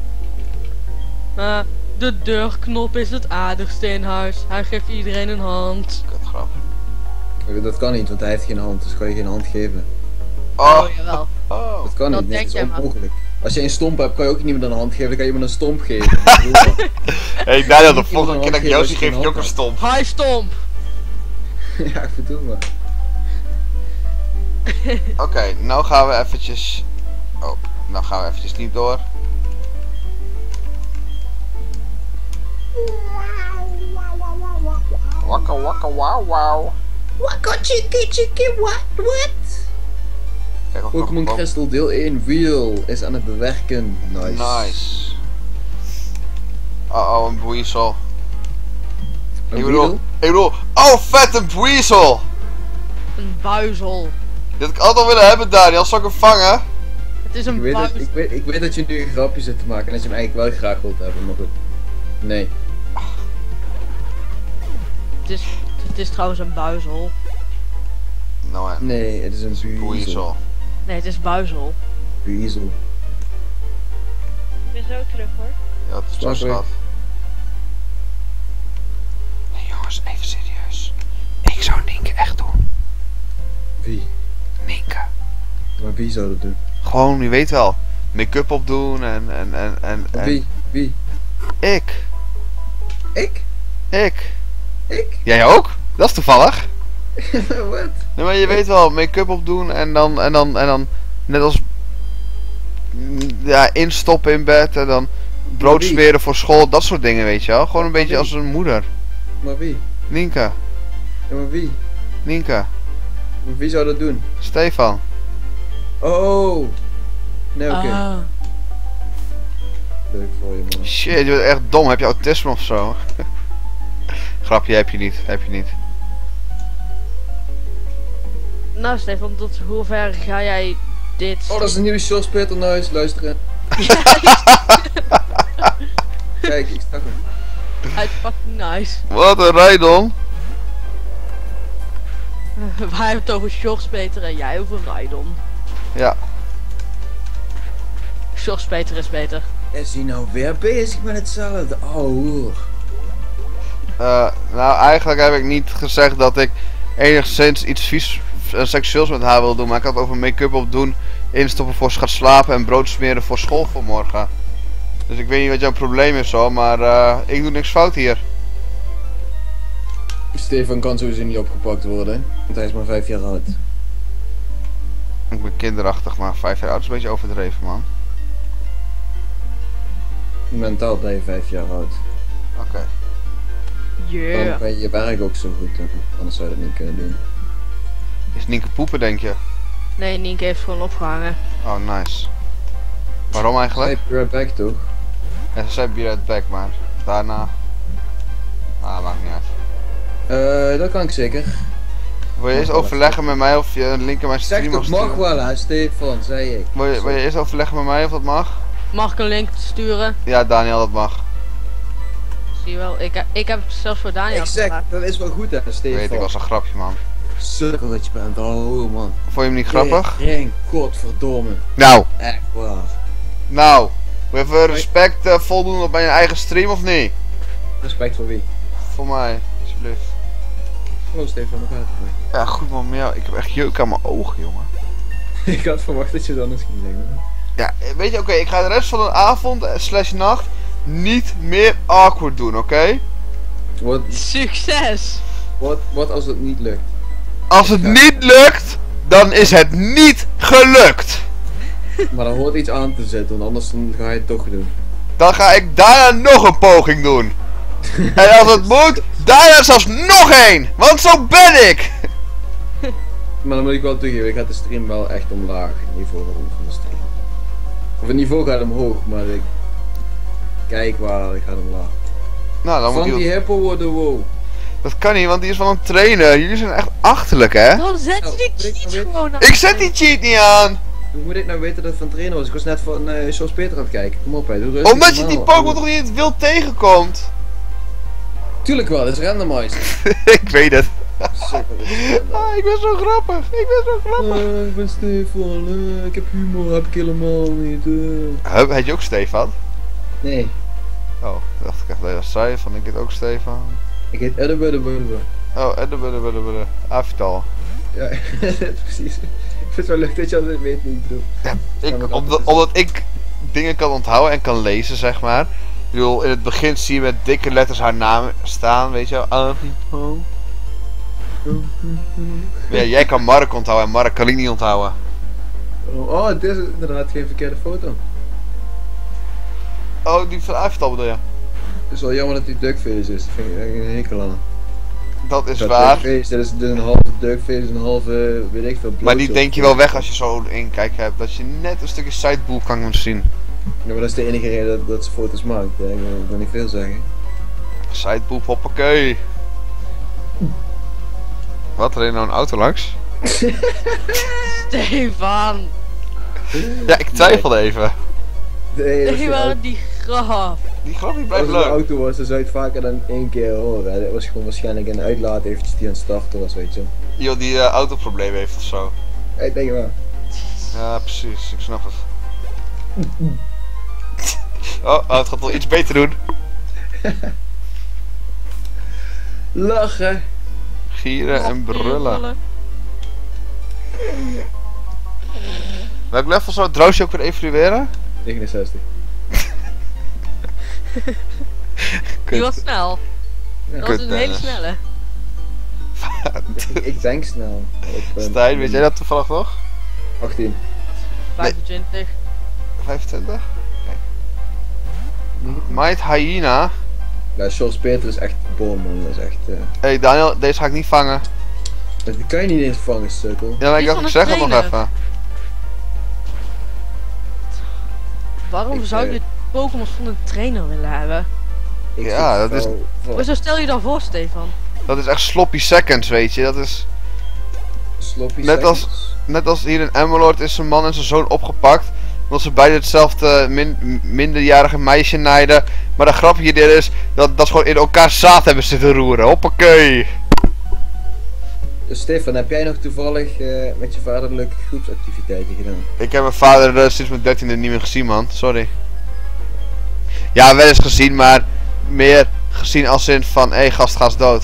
S4: Uh, de deurknop is het aardigste in huis. Hij geeft iedereen een hand.
S3: Kutgrap.
S6: Dat kan niet, want hij heeft geen hand, dus kan je geen hand geven.
S3: Oh,
S4: Oh jawel.
S3: oh.
S6: Dat kan
S4: Dat
S6: niet, nee,
S4: denk
S6: dat is
S4: jij maar.
S6: onmogelijk. Als je een stomp hebt, kan je ook niet iemand een hand geven, dan kan je iemand een stomp geven. Ik bedoel dat.
S3: Hey Daniel, de
S6: Niet
S3: volgende keer dat ik jou zie, geef ik je ook een stomp.
S4: Hi stomp.
S6: Ja, ik bedoel maar.
S3: Oké, nou gaan we eventjes... Oh, nou gaan we eventjes niet door. Wakka wakka wow wow.
S6: Wakka chickie chickie what what?
S3: Kijk, ook
S6: Pokémon
S3: nog-
S6: Crystal deel één Wheel is aan het bewerken. Nice.
S3: Nice. Oh oh, een Buizel.
S6: Een
S3: Ik bedoel,
S6: Weedle?
S3: ik bedoel, oh vet, een Buizel!
S4: Een buizel.
S3: Dit had ik altijd willen hebben, Daniel, zal ik hem vangen?
S4: Het is
S6: Ik
S4: een
S6: weet, dat,
S4: buizel.
S6: ik, weet, ik weet dat je nu een grapje zit te maken en dat je hem eigenlijk wel graag wilt hebben, maar goed. Nee.
S4: Het is, het is trouwens een buizel.
S3: Nou en,
S6: Nee, het is een Buizel.
S3: Buizel.
S4: Nee, het is buizel.
S6: Buizel.
S5: Ik ben zo terug hoor.
S3: Ja, het is zo
S6: Smakelijk.
S3: schat. Nee jongens, even serieus. Ik zou Nienke echt doen.
S6: Wie?
S3: Nienke.
S6: Maar wie zou dat doen?
S3: Gewoon, je weet wel, make-up opdoen en en en en... en
S6: Wie? Wie?
S3: Ik.
S6: Ik?
S3: Ik.
S6: Ik?
S3: Jij ook? Dat is toevallig.
S6: Wat?
S3: Nee, maar je weet wel, make-up opdoen en dan, en dan, en dan, net als, mm, ja, instoppen in bed en dan brood
S6: wie?
S3: smeren voor school, dat soort dingen, weet je wel. Gewoon een beetje
S6: wie?
S3: als een moeder.
S6: Maar wie?
S3: Nienke,
S6: Ja, maar wie?
S3: Nienke,
S6: Maar wie zou dat doen?
S3: Stefan.
S6: Oh! Nee, oké.
S4: Ah.
S6: Leuk voor je, man.
S3: Shit, je bent echt dom, heb je autisme of zo? Grapje, heb je niet, heb je niet.
S4: Nou Stefan, tot hoever ga jij dit...
S6: Oh, dat is een nieuwe shorts, Peter Nice. Luisteren. Kijk, ik stak hem.
S4: Hij is fucking nice.
S3: Wat een rijdon.
S4: Wij hebben het over shorts Peter en jij over Raidon.
S3: Ja.
S4: Shorts Peter is beter.
S6: Is hij nou weer bezig met hetzelfde? Oh, hoer.
S3: Uh, nou, eigenlijk heb ik niet gezegd dat ik enigszins iets vies uh, seksueels met haar wil doen, maar ik had over make-up opdoen, instoppen voor ze gaat slapen en brood smeren voor school voor morgen. Dus ik weet niet wat jouw probleem is hoor, maar uh, ik doe niks fout hier.
S6: Stefan kan sowieso niet opgepakt worden, want hij is maar vijf jaar oud.
S3: Ik ben kinderachtig, maar vijf jaar oud is een beetje overdreven, man.
S6: Mentaal ben je vijf jaar oud.
S3: Oké. Okay.
S4: Yeah.
S6: Dan ben je je werk ook zo goed, hè? Anders zou je dat niet kunnen doen.
S3: Is Nienke poepen, denk je?
S4: Nee, Nienke heeft gewoon opgehangen.
S3: Oh, nice. Waarom eigenlijk?
S6: Hey, be right back toch?
S3: Ja, ze zei be right back, maar daarna... Ah, maakt niet uit.
S6: Eh, dat kan ik zeker.
S3: Wil je eerst overleggen met mij of je een link in mijn
S6: Zeg
S3: stream
S6: toch
S3: mag
S6: mag
S3: sturen?
S6: wel hè, Stefan, zei ik.
S3: Wil je, wil je eerst overleggen met mij of dat mag?
S4: Mag ik een link sturen?
S3: Ja, Daniel, dat mag.
S4: Zie je wel, ik, he- ik heb het zelfs voor Daniel
S6: Ik zeg,
S4: gevraagd.
S6: dat is wel goed hè, Stefan.
S3: Weet ik, was een grapje, man.
S6: Sukkel dat je bent, oh man.
S3: Vond je hem niet grappig?
S6: Ring, godverdomme.
S3: Nou,
S6: Echt waar.
S3: nou. Wil je even respect uh, voldoen op mijn eigen stream of niet?
S6: Respect voor wie?
S3: Voor mij, alsjeblieft.
S6: Hallo Stefan, hoe gaat het mee?
S3: Ja, goed man, maar ja, ik heb echt jeuk aan mijn ogen, jongen.
S6: Ik had verwacht dat je dat anders ging zeggen.
S3: Ja, weet je, oké, ik ga de rest van de avond eh, slash nacht niet meer awkward doen, oké?
S6: Wat,
S4: Succes!
S6: wat, wat als het niet lukt?
S3: Als het niet lukt, dan is het niet gelukt.
S6: Maar dan hoort iets aan te zetten, want anders dan ga je het toch doen.
S3: Dan ga ik daarna nog een poging doen. En als het moet, daarna zelfs nog één. Want zo ben ik.
S6: Maar dan moet ik wel toegeven, ik ga de stream wel echt omlaag. Het niveau van de stream. Of het niveau gaat omhoog, maar ik... Kijk waar, ik ga omlaag.
S3: Nou, dan moet
S6: Van
S3: je...
S6: die hippo worden wow.
S3: Dat kan niet, want die is van een trainer. Jullie zijn echt achterlijk, hè?
S4: Dan zet
S6: Nou,
S4: je die
S6: ik-
S4: cheat
S6: ik-
S4: gewoon aan.
S3: Ik zet die cheat niet aan.
S6: Hoe moet ik nou weten dat het van trainer was? Ik was net van uh, Jos Peter aan het kijken. Kom op hè, doe rustig.
S3: Omdat je die
S6: normaal.
S3: Pokémon toch niet in het wild tegenkomt?
S6: Tuurlijk wel, dat is randomized.
S3: Ik weet het.
S6: Sukkel, dit is random.
S3: Ah, ik ben zo grappig. Ik ben zo grappig.
S6: Eh, ik ben Stefan, eh, ik heb humor, heb ik helemaal niet. eh.
S3: Hup, heet je ook Stefan?
S6: Nee,
S3: Oh, dacht ik echt dat je dat zei, van ik heet ook Stefan.
S6: ik heet Edde Budde Budde Budde.
S3: Oh, edde budde budde budde. Avital.
S6: Ja, precies. Ik vind het wel leuk dat je altijd weet wie ik bedoel.
S3: Ik, omdat, omdat ik dingen kan onthouden en kan lezen, zeg maar. Ik bedoel, in het begin zie je met dikke letters haar naam staan, weet je wel. Avital. Ja, jij kan Mark onthouden en Mark kan ik niet onthouden.
S6: Oh, oh, dit is inderdaad geen verkeerde foto.
S3: Oh, die van Avital bedoel je?
S6: Het is wel jammer dat die duckface is, dat vind ik echt een hekel aan.
S3: Dat is
S6: Dat
S3: waar.
S6: duckface, dat is dit is een halve duckface, een halve, weet ik veel,
S3: Maar die
S6: blootje
S3: denk
S6: of-
S3: je wel weg als je zo een inkijk hebt. Dat je net een stukje sideboel kan zien.
S6: Ja, maar dat is de enige reden dat, dat ze foto's maakt. Ja, ik, wil, ik wil niet veel zeggen.
S3: Sideboel, hoppakee. Wat, reed nou een auto langs?
S4: Stefan!
S3: Ja, ik twijfelde even.
S6: Nee, dat is
S4: Nee,
S6: geen
S4: maar
S6: auto.
S4: die grap.
S3: Die grap die
S6: Als
S3: blijft
S6: het een
S3: leuk.
S6: auto was, dan zou je het vaker dan één keer horen. Dat was gewoon waarschijnlijk een uitlaat eventjes die aan het starten was, weet je.
S3: Iemand die uh, autoprobleem heeft of zo.
S6: Ik denk wel.
S3: Ja, precies. Ik snap het. Oh, oh, het gaat wel iets beter doen.
S6: Lachen!
S3: Gieren en brullen. Welk level zou Droosje ook weer evalueren?
S6: negenenzestig.
S4: Die was snel.
S6: Ja.
S4: Dat was een hele
S3: Dennis.
S4: snelle.
S6: ik, ik denk snel. Op, eh,
S3: Stijn, weet jij dat toevallig nog?
S6: achttien.
S4: vijfentwintig.
S3: vijfentwintig? Might Hyena.
S6: Ja, Jos Peter is echt boom man, dat is echt... eh
S3: Hey Daniel, deze ga ik niet vangen.
S6: Die kan je niet eens vangen, sukkel.
S3: Ja, maar ik
S4: Die
S3: dacht,
S4: is
S3: ik
S4: van
S3: zeg
S4: een
S3: het nog
S4: trainer.
S3: even.
S4: Waarom
S6: Ik,
S4: zou
S6: eh,
S4: je Pokémon van een trainer willen hebben?
S6: Ik
S3: Ja,
S6: vind
S3: dat is-
S6: wel- wel
S4: Hoezo stel je dat voor, Stefan?
S3: Dat is echt sloppy seconds, weet je. Dat is...
S6: sloppy
S3: net als-
S6: seconds.
S3: Net als hier in Emmeloord is zijn man en zijn zoon opgepakt. Omdat ze beide hetzelfde min, minderjarige meisje naaiden. Maar de grap hier is dat, dat ze gewoon in elkaar zaad hebben zitten roeren. Hoppakee.
S6: Dus Stefan, heb jij nog toevallig eh, met je vader leuke groepsactiviteiten gedaan?
S3: Ik heb mijn vader uh, sinds mijn dertiende niet meer gezien, man. Sorry. Ja, wel eens gezien, maar meer gezien als in van, hé hey, gast, ga eens dood.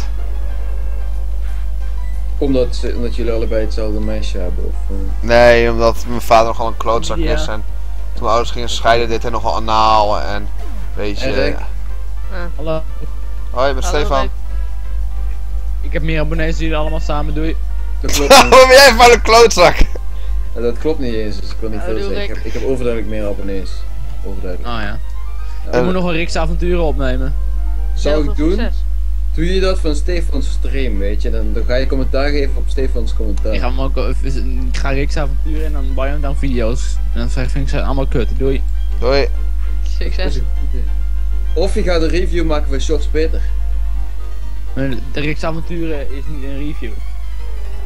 S6: Omdat, ze- omdat jullie allebei hetzelfde meisje hebben? Of, eh,
S3: Nee, omdat mijn vader nogal een klootzak
S2: Ja.
S3: is. En toen mijn ouders gingen scheiden, deed hij nogal anaal. En weet je.
S6: Erik?
S2: Hallo.
S3: Hoi, ik ben
S4: Hallo,
S3: Stefan.
S4: Rick.
S2: Ik heb meer abonnees die het allemaal samen doen.
S6: dat klopt
S3: Waarom
S6: niet.
S3: ben jij van een klootzak?
S6: Ja, dat klopt niet eens, dus ik wil niet
S4: Ja,
S6: veel
S4: doe
S6: zeggen. Ik
S4: Rick.
S6: heb, ik heb overduidelijk meer abonnees. Overduidelijk.
S2: Oh ja.
S6: Ja,
S2: Ik moet nog een Riks avonturen opnemen.
S6: zou
S4: Heel
S6: ik
S4: veel
S6: doen?
S4: succes.
S6: Doe je dat van Stefans stream, weet je? Dan, dan ga je commentaar geven op Stefans commentaar.
S2: Ik ga hem ook even, ik ga Riks avonturen en dan bij hem dan video's. En dan vind ik ze allemaal kut. Doei.
S3: Doei.
S6: Dat
S4: Succes.
S6: is een goed idee. Of je gaat een review maken van Jos Peter.
S2: Maar de Riks avonturen is niet een review.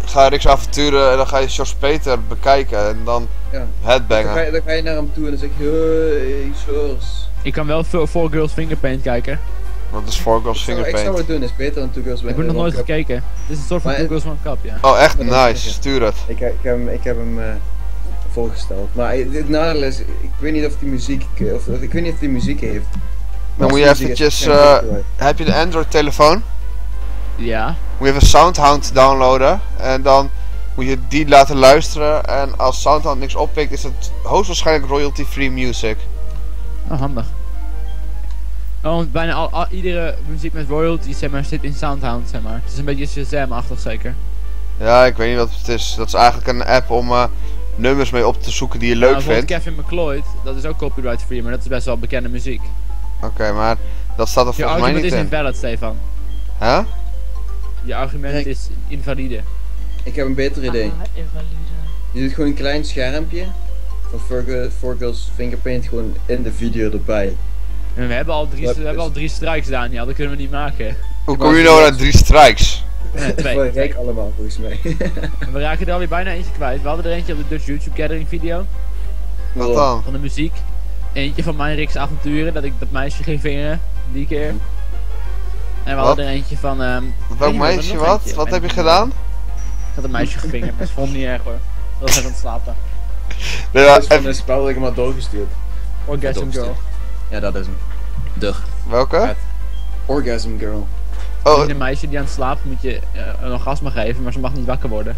S3: ga je Rick's avonturen en dan ga je George Peter bekijken en dan
S7: Ja. Dan
S3: headbangen.
S7: ga, je, dan ga je naar hem toe en dan zeg je, hey, George.
S8: Ik kan wel voor Four Girls Fingerpaint kijken.
S3: Wat is Four Girls
S7: Ik zou, ik zou
S3: Fingerpaint?
S7: het doen, is beter dan Two Girls
S8: Ik heb
S7: One
S8: nog nooit
S7: Cup.
S8: gekeken. Dit is een soort van
S7: Maar-
S8: Two Girls One Cup, ja.
S3: Oh echt
S7: Maar dat is
S3: nice,
S7: zeggen.
S3: stuur het.
S7: Ik, ik, heb hem, ik heb hem uh, voorgesteld. Maar eh, het nadeel is, ik weet niet of die muziek, of, of ik weet niet of die muziek heeft.
S3: Dan moet je eventjes, uh, heb je de Android telefoon?
S8: Ja.
S3: Moet je even Soundhound downloaden en dan moet je die laten luisteren en als Soundhound niks oppikt is het hoogstwaarschijnlijk royalty free music.
S8: Oh, handig. Oh, want bijna al, al- iedere muziek met royalties, zeg maar, zit in Soundhound, zeg maar. Het is een beetje Shazam-achtig zeker.
S3: Ja, ik weet niet wat het is. Dat is eigenlijk een app om uh, nummers mee op te zoeken die je leuk
S8: Nou, bijvoorbeeld
S3: vindt.
S8: Kevin McLeod, dat is ook copyright free, maar dat is best wel bekende muziek.
S3: Oké, maar dat staat er
S8: Je
S3: volgens mij
S8: argument
S3: niet
S8: is
S3: in.
S8: invalid, Stefan.
S3: Huh?
S8: Je argument
S7: Nee.
S8: is invalide.
S7: Ik heb een beter idee.
S5: Ah, invalide.
S7: Je doet gewoon een klein schermpje van Four Girls, Four Girls Fingerpaint gewoon in de video erbij.
S8: En we hebben al drie,
S7: Dat
S8: we hebben
S7: is-
S8: al drie strikes, Daniel, dat kunnen we niet maken.
S3: Hoe
S7: maar
S3: kom je
S7: als
S3: nou
S7: je-
S3: naar drie strikes?
S8: Nee, twee.
S7: Voor
S8: twee.
S7: Rick allemaal volgens mij.
S8: En we raken er alweer bijna eentje kwijt. We hadden er eentje op de Dutch YouTube Gathering video,
S3: Wat dan?
S8: van de muziek. Eentje van mijn Rick's avonturen, dat ik dat meisje ging vingeren, die keer. En we
S3: Wat?
S8: hadden er eentje van... ehm ik weet
S3: Welk
S8: niet meer,
S3: meisje,
S8: nog
S3: wat?
S8: eentje.
S3: Wat
S8: Ik
S3: heb je
S8: weet
S3: gedaan?
S8: niet. Ik had een meisje gevingerd, maar ze vond het niet erg hoor. Dat was even aan het slapen.
S3: Nee,
S7: Dat
S3: maar,
S7: is van
S3: even-
S7: een spel dat ik hem had doorgestuurd.
S8: Orgasm Girl.
S7: Ja, dat is hem. Dug.
S3: welke?
S7: Orgasm Girl.
S3: Oh,
S8: Een meisje die aan het slapen moet je uh, een orgasme geven, maar ze mag niet wakker worden.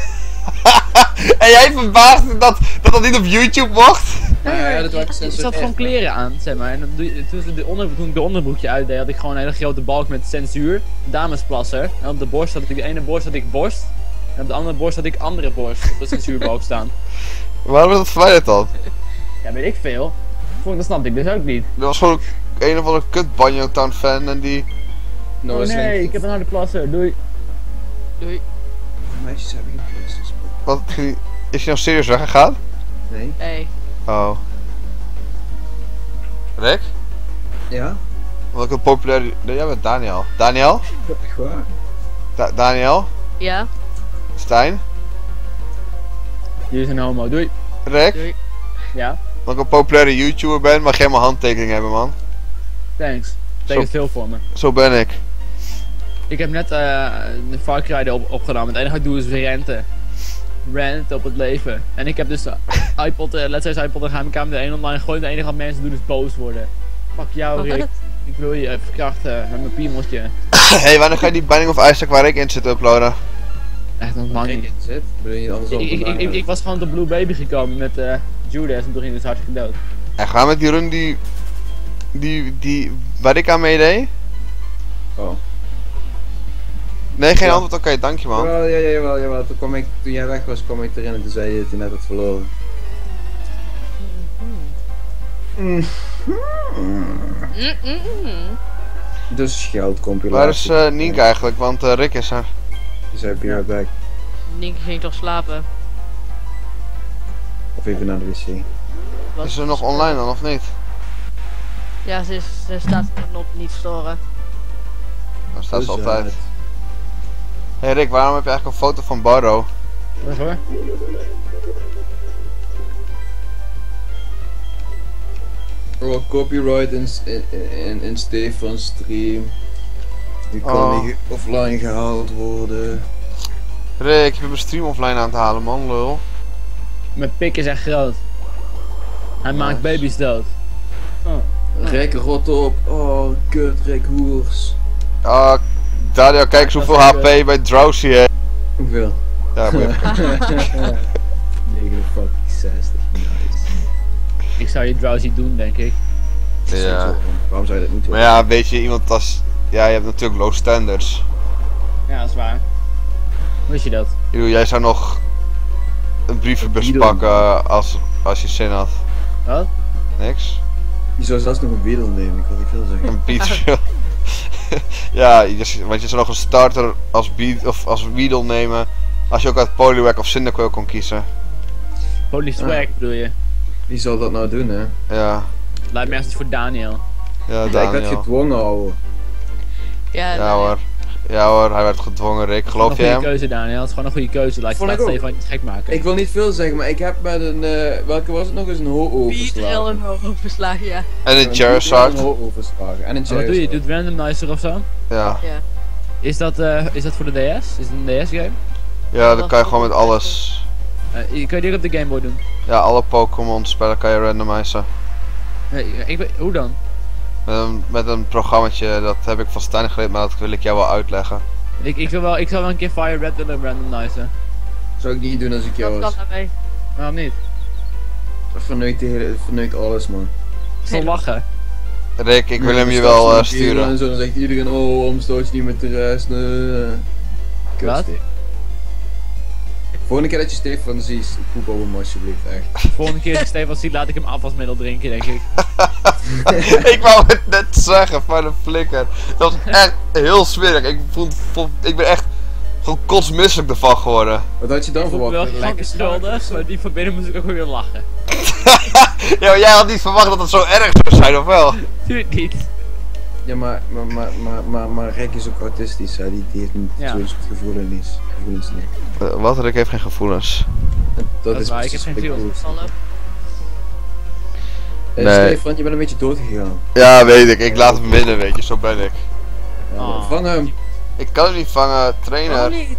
S3: en jij verbaasd dat, dat dat niet op YouTube mocht?
S7: Ja, ja, dat was
S8: Ik
S7: censureerd.
S8: zat gewoon kleren aan, zeg maar. En dan doe je, toen, ze de onder, toen ik de onderbroekje uitdeed, had ik gewoon een hele grote balk met censuur. Damesplasser. En op de borst had ik, de ene borst had ik borst. En op de andere borst had ik andere borst op de censuurbalk staan.
S3: Waarom is dat verwijderd dan?
S8: Ja, weet ik veel. Vond, dat snapte ik dus ook niet.
S3: Dat was gewoon een of andere kut Banjo Town fan en die...
S7: No,
S8: Oh
S7: is
S8: nee,
S7: geen-
S8: ik heb een harde plasser. Doei.
S4: Doei.
S7: Meisjes hebben geen places.
S3: Wat, is hij nou serieus weggegaan?
S7: Nee.
S4: Hey.
S3: Oh. Rick?
S7: Ja?
S3: Welke populaire... Nee, jij bent Daniel. Daniel?
S7: Echt waar?
S3: Da Daniel?
S4: Ja?
S3: Stijn?
S8: Jullie zijn homo. Doei.
S3: Rick?
S4: Doei.
S8: Ja,
S3: Omdat ik een populaire YouTuber ben, mag jij mijn handtekening hebben, man.
S8: thanks. Betekent
S3: Zo-
S8: veel voor me.
S3: Zo ben ik.
S8: Ik heb net uh, de Far Cry erop opgenomen. Het enige wat ik doe is weer renten. Rent op het leven. En ik heb dus de iPod, uh, Let's Say iPod en Geheime Kamer de een online gegooid. En het enige wat mensen doen is boos worden. Fuck jou, Rick. Ik wil je uh, verkrachten met mijn piemeltje.
S3: hey, wanneer ga je die Binding of Isaac waar ik in zit uploaden?
S8: Echt een man
S7: Kijk,
S8: niet.
S7: in zit. Wil je andersom
S8: Ik, ik, ik, ik, ik was gewoon tot Blue Baby gekomen met uh, Judas en toen ging het dus hartstikke dood.
S3: En ga met die run die... Die... die... waar ik aan meedeed?
S7: Oh.
S3: Nee, geen
S7: Ja.
S3: antwoord? Oké, dank je, man.
S7: Jawel, ja, ja, jawel, jawel. Toen, kwam ik, toen jij weg was, kwam ik erin en toen zei je dat je net had verloren.
S4: Mm, mm, mm.
S7: Dus geldcompilatie.
S3: Waar is uh, Nienke eigenlijk? Want uh, Rick is er.
S7: Dus heb je back.
S4: Nienke ging toch slapen?
S7: Of even naar de wc.
S4: Was-
S3: Is ze nog online dan, of niet?
S4: Ja, ze, is, ze staat er op niet storen.
S3: Dan staat ze
S7: Dus,
S3: altijd.
S7: eh,
S3: Hey Rick, waarom heb je eigenlijk een foto van Barro?
S8: Wat hoor?
S7: Oh, copyright in, in, in, in Stefan stream. Die kan
S3: Oh.
S7: niet offline gehaald worden.
S3: Rick, ik ben mijn stream offline aan het halen, man, lul.
S8: Mijn pik is echt groot. Hij maakt baby's dood. Oh.
S7: Rick, rot op. Oh, kut, Rick Hoers.
S3: Ah, Daniel, kijk eens
S8: dat
S3: hoeveel
S8: is
S3: H P
S8: ook,
S3: bij Drowsy heeft.
S7: Hoeveel?
S3: Ja, moet je even kijken.
S7: negenenvijftig, nice.
S8: Ik zou je drowsy doen, denk ik.
S3: Ja.
S7: Waarom zou je dat niet doen?
S3: Maar ja, weet je, iemand als... Ja, je hebt natuurlijk low standards.
S8: Ja, dat is waar. Hoe wist je dat?
S3: Ik bedoel, jij zou nog een brievenbus
S7: Wie dan?
S3: pakken als, als je zin had.
S8: Wat?
S3: Niks?
S7: Je zou zelfs nog een wedel nemen, ik wil niet veel zeggen.
S3: Een beat. Ja, je- want je zou nog een starter als beat of als Weedle nemen. Als je ook uit Poliwag of Cyndaquil kon kiezen.
S8: Holy swag bedoel je?
S7: Wie zal dat nou doen, hè?
S3: Ja,
S8: Lijkt me ergens iets voor Daniel.
S3: ja,
S7: Ja, ik werd
S3: Daniel.
S7: gedwongen, ouwe.
S4: Ja,
S3: Ja
S4: nou,
S3: hoor. Ja hoor, hij werd gedwongen, Rick. Geloof je
S8: Een
S3: hem?
S8: goede keuze, Daniel. Het is gewoon een goede keuze. Laat
S7: Vond ik
S8: laat
S7: ook.
S8: Stefan niet gek maken.
S7: Ik wil niet veel zeggen, maar ik heb met een, uh, welke was het nog eens, een ho-oh
S4: Vier
S7: verslagen.
S4: trillen overslagen, ja.
S3: En een
S7: Een
S3: Charizard.
S7: ho-oh verslagen. En een
S8: Maar wat doe je? Je
S7: Charizard.
S8: doet randomizer of zo?
S3: Ja.
S4: Ja.
S8: Is dat, eh, is dat voor de D S? Is het een D S game?
S3: Ja, dan kan je gewoon met alles.
S8: Uh, kun je die ook op de Game Boy doen?
S3: Ja, alle Pokémon spellen kan je randomizen.
S8: Nee, ik weet, hoe dan?
S3: Met een, met een programmaatje, dat heb ik van Stijn geleerd, maar dat wil ik jou wel uitleggen.
S8: Ik, ik, wil wel, ik zou wel een keer Fire Red willen randomizen.
S7: Zou ik niet doen als ik jou
S4: Dat
S7: was.
S4: kan naar mij.
S8: Waarom niet?
S7: Dat verneukt, de hele, verneukt alles, man.
S8: Zo lachen.
S3: Rick, ik wil
S7: Ja,
S3: hem je
S7: dan
S3: wel
S7: staat
S3: uh,
S7: zo'n kerel
S3: sturen.
S7: En zo, dan zegt iedereen, oh, waarom stoot je niet met de rest? Nee.
S8: Wat?
S7: Kut. Volgende keer dat je Stefan ziet, poep over hem alsjeblieft, echt.
S8: De volgende keer als ik Stefan zie, laat ik hem afwasmiddel drinken, denk ik.
S3: Ik wou het net zeggen, van de flikker. Dat was echt heel smerig. Ik, vond, vond, ik ben echt gewoon kotsmisselijk ervan geworden.
S7: Wat had je dan
S8: Ik vond me wel
S7: verwacht?
S8: gigantisch schuldig, maar die van binnen moest ik ook weer lachen.
S3: Ja, maar jij had niet verwacht dat het zo erg zou zijn, of wel?
S8: Tuurlijk niet.
S7: Ja, maar, maar, maar, maar, maar, maar Rick is ook autistisch, hè? Die, die heeft niet
S8: Ja.
S7: zo'n soort gevoelens, gevoelens niet.
S3: Uh, wat? Rick heeft geen gevoelens.
S7: En dat,
S8: is
S7: is
S8: waar, ik heb geen
S7: precies
S8: ziel.
S7: wat ik bedoel.
S4: Hallo.
S7: Eh,
S3: Nee.
S7: Stefan, je bent een beetje dood gegaan.
S3: Ja, weet ik. Ik laat hem winnen, weet je. Zo ben ik.
S7: Ja,
S8: Oh.
S7: Vang hem!
S3: Ik kan hem niet vangen,
S4: Waarom
S3: trainer.
S4: niet?